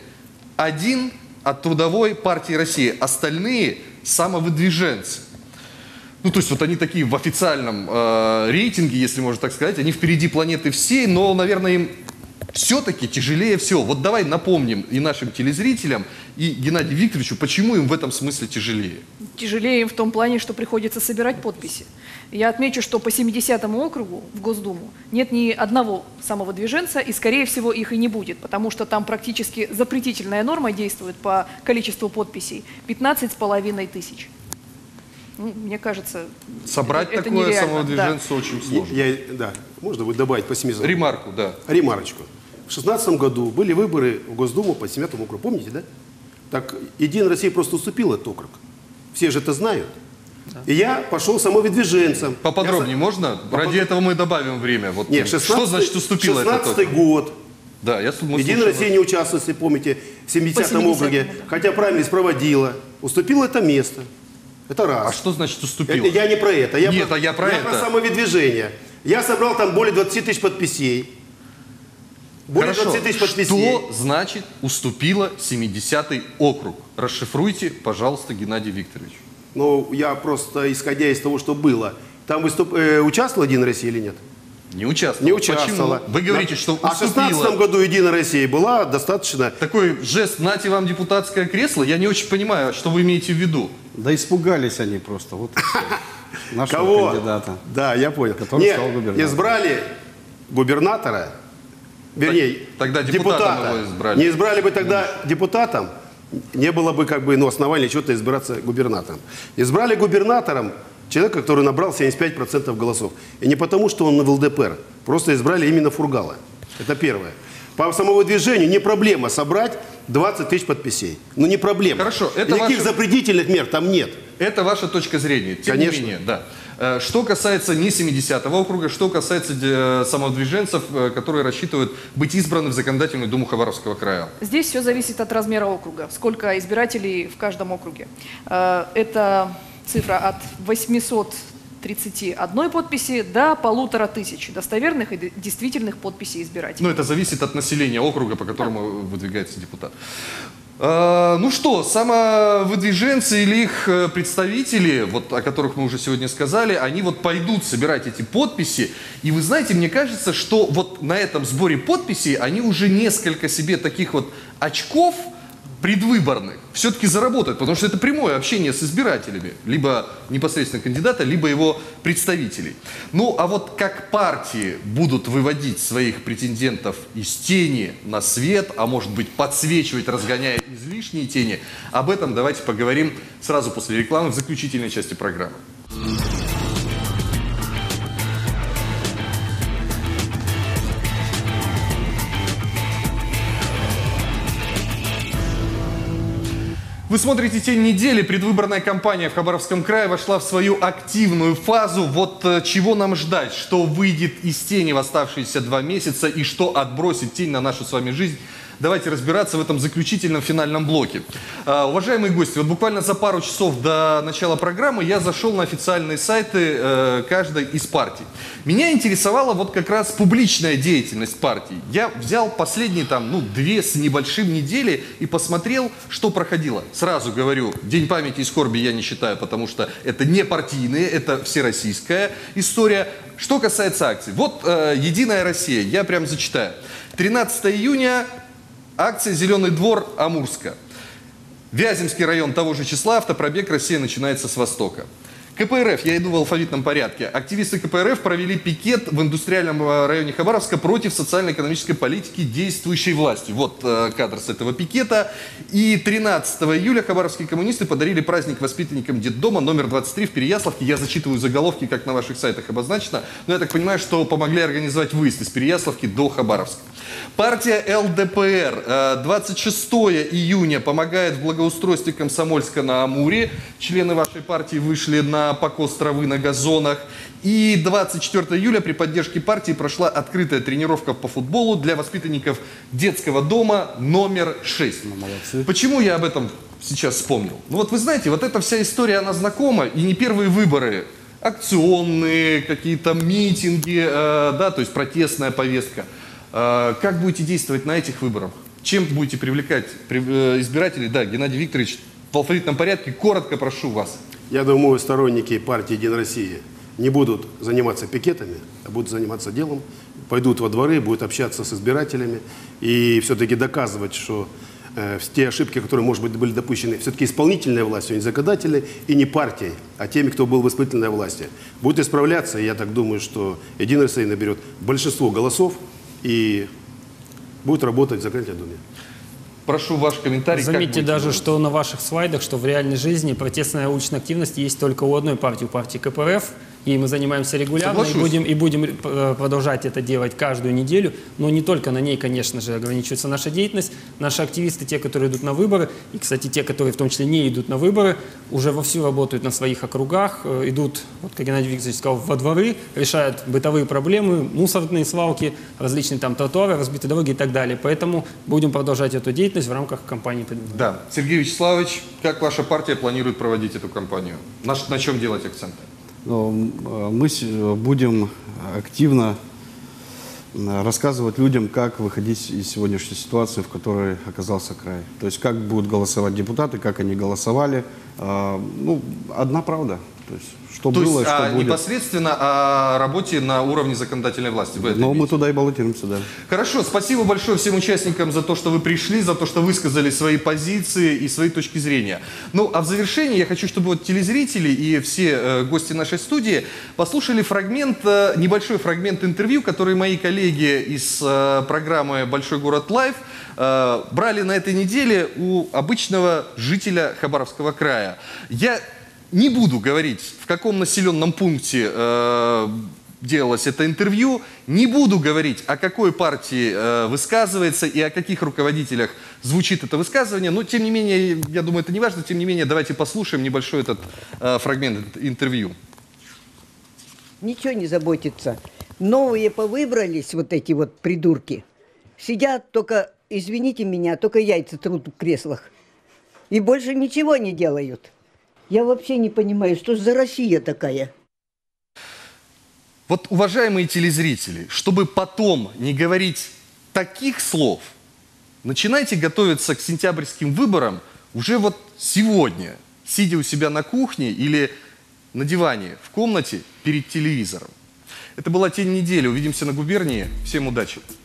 1 от Трудовой партии России, остальные самовыдвиженцы. Ну, то есть вот они такие в официальном рейтинге, если можно так сказать, они впереди планеты всей, но, наверное, им все-таки тяжелее всего. Вот давай напомним и нашим телезрителям, и Геннадию Викторовичу, почему им в этом смысле тяжелее. Тяжелее им в том плане, что приходится собирать подписи. Я отмечу, что по 70-му округу в Госдуму нет ни одного самовыдвиженца, и, скорее всего, их и не будет, потому что там практически запретительная норма действует по количеству подписей – 15,5 тысяч. Ну, мне кажется, собрать это такое нереально. самовыдвиженца очень сложно. Да, можно будет добавить по 7 законам. Ремарку, да. Ремарочку. В 2016 году были выборы в Госдуму по 7-му округу. Помните, да? Так Единая Россия просто уступила этот округ. Все же это знают. Да. И я пошел самовыдвиженцем. Поподробнее можно? Ради этого мы добавим время. Вот. Нет, что значит уступила этот округ? 16-й год. Да, Единая Россия не участвовала, если помните, в 70-м округе. Хотя правильно проводила. Уступила это место. Это раз. А что значит уступила? Я не про это. Нет, я про это. Про самовыдвижение. Я собрал там более 20 тысяч подписей. Более Хорошо. 20 тысяч подписей. Что значит уступила 70-й округ? Расшифруйте, пожалуйста, Геннадий Викторович. Ну, я просто, исходя из того, что было. Там участвовала «Единая Россия» или нет? Не участвовала. Не участвовала. Почему? Вы говорите, что А в 2016 уступила. году «Единая Россия» была достаточно... Такой жест «нате вам депутатское кресло», я не очень понимаю, что вы имеете в виду. Да испугались они просто. Вот и всё. Нашего Кого? кандидата. Да, я понял. Который Нет, стал губернатором. избрали губернатора, вернее, Тогда депутатом его избрали. Не избрали бы тогда депутатом, не было бы как бы, основания что-то избираться губернатором. Избрали губернатором человека, который набрал 75% голосов. И не потому, что он в ЛДПР. Просто избрали именно Фургала. Это первое. По самовыдвижению не проблема собрать 20 тысяч подписей. Ну не проблема. Хорошо, это никаких ваша- запретительных мер там нет. Это ваша точка зрения. Тем Конечно. не менее, да. Что касается не 70-го округа, что касается самовыдвиженцев, которые рассчитывают быть избраны в Законодательную Думу Хабаровского края. Здесь все зависит от размера округа, сколько избирателей в каждом округе. Это цифра от 831 подписи до 1500 достоверных и действительных подписей избирателей. Ну, это зависит от населения округа, по которому выдвигается депутат. Ну что, самовыдвиженцы или их представители, вот, о которых мы уже сегодня сказали, они вот пойдут собирать эти подписи. И вы знаете, мне кажется, что вот на этом сборе подписей они уже несколько себе таких вот очков предвыборных все-таки заработают, потому что это прямое общение с избирателями, либо непосредственно кандидата, либо его представителей. Ну, а вот как партии будут выводить своих претендентов из тени на свет, а может быть подсвечивать, разгоняя излишние тени, об этом давайте поговорим сразу после рекламы в заключительной части программы. Вы смотрите «Тень недели». Предвыборная кампания в Хабаровском крае вошла в свою активную фазу. Вот чего нам ждать, что выйдет из тени в оставшиеся 2 месяца и что отбросит тень на нашу с вами жизнь. Давайте разбираться в этом заключительном финальном блоке. Уважаемые гости, вот буквально за пару часов до начала программы я зашел на официальные сайты каждой из партий. Меня интересовала вот как раз публичная деятельность партий. Я взял последние там, 2 с небольшим недели и посмотрел, что проходило. Сразу говорю, День памяти и скорби я не считаю, потому что это не партийные, это всероссийская история. Что касается акций. Вот «Единая Россия», я прям зачитаю. 13 июня... Акция «Зеленый двор» Амурска. Вяземский район того же числа, автопробег «Россия» начинается с востока. КПРФ, я иду в алфавитном порядке. Активисты КПРФ провели пикет в индустриальном районе Хабаровска против социально-экономической политики действующей власти. Вот кадр с этого пикета. И 13 июля хабаровские коммунисты подарили праздник воспитанникам детдома номер 23 в Переяславке. Я зачитываю заголовки, как на ваших сайтах обозначено. Но я так понимаю, что помогли организовать выезд из Переяславки до Хабаровска. Партия ЛДПР 26 июня помогает в благоустройстве Комсомольска на Амуре. Члены вашей партии вышли на покос травы на газонах. И 24 июля при поддержке партии прошла открытая тренировка по футболу для воспитанников детского дома номер 6. Почему я об этом сейчас вспомнил? Ну вот вы знаете, вот эта вся история, она знакома, и не первые выборы. Акционные, какие-то митинги, да, то есть протестная повестка. Как будете действовать на этих выборах? Чем будете привлекать избирателей? Да, Геннадий Викторович, в алфавитном порядке коротко прошу вас. Я думаю, сторонники партии «Единая Россия» не будут заниматься пикетами, а будут заниматься делом, пойдут во дворы, будут общаться с избирателями и все-таки доказывать, что те ошибки, которые, может быть, были допущены, все-таки исполнительная власть, а не законодательная, и не партией, а теми, кто был в исполнительной власти, будут исправляться. И я так думаю, что «Единая Россия» наберет большинство голосов и будет работать в Законодательной Думе. Прошу ваш комментарий. Заметьте даже, что на ваших слайдах, что в реальной жизни протестная уличная активность есть только у одной партии, у партии КПРФ. и мы занимаемся регулярно, и будем продолжать это делать каждую неделю. Но не только на ней, конечно же, ограничивается наша деятельность. Наши активисты, те, которые идут на выборы, и, кстати, те, которые в том числе не идут на выборы, уже вовсю работают на своих округах, идут, вот как Геннадий Викторович сказал, во дворы, решают бытовые проблемы, мусорные свалки, различные там тротуары, разбитые дороги и так далее. Поэтому будем продолжать эту деятельность в рамках кампании. Да. Сергей Вячеславович, как ваша партия планирует проводить эту кампанию? На чем делать акценты? Мы будем активно рассказывать людям, как выходить из сегодняшней ситуации, в которой оказался край. То есть, как будут голосовать депутаты, как они голосовали. Одна правда. То есть, что было, что будет. Непосредственно о работе на уровне законодательной власти. Но мы туда и баллотируемся, да. Хорошо, спасибо большое всем участникам за то, что вы пришли, за то, что высказали свои позиции и свои точки зрения. Ну, а в завершении я хочу, чтобы вот телезрители и все гости нашей студии послушали небольшой фрагмент интервью, который мои коллеги из программы «Большой город Лайв» брали на этой неделе у обычного жителя Хабаровского края. Я не буду говорить, в каком населенном пункте делалось это интервью, не буду говорить, о какой партии высказывается и о каких руководителях звучит это высказывание, но тем не менее, я думаю, это не важно, тем не менее, давайте послушаем небольшой этот фрагмент интервью. Ничего не заботится. Новые повыбрались, вот эти вот придурки, сидят только, извините меня, только яйца трут в креслах. И больше ничего не делают. Я вообще не понимаю, что за Россия такая. Вот, уважаемые телезрители, чтобы потом не говорить таких слов, начинайте готовиться к сентябрьским выборам уже вот сегодня, сидя у себя на кухне или на диване в комнате перед телевизором. Это была «Тень недели». Увидимся на губернии. Всем удачи!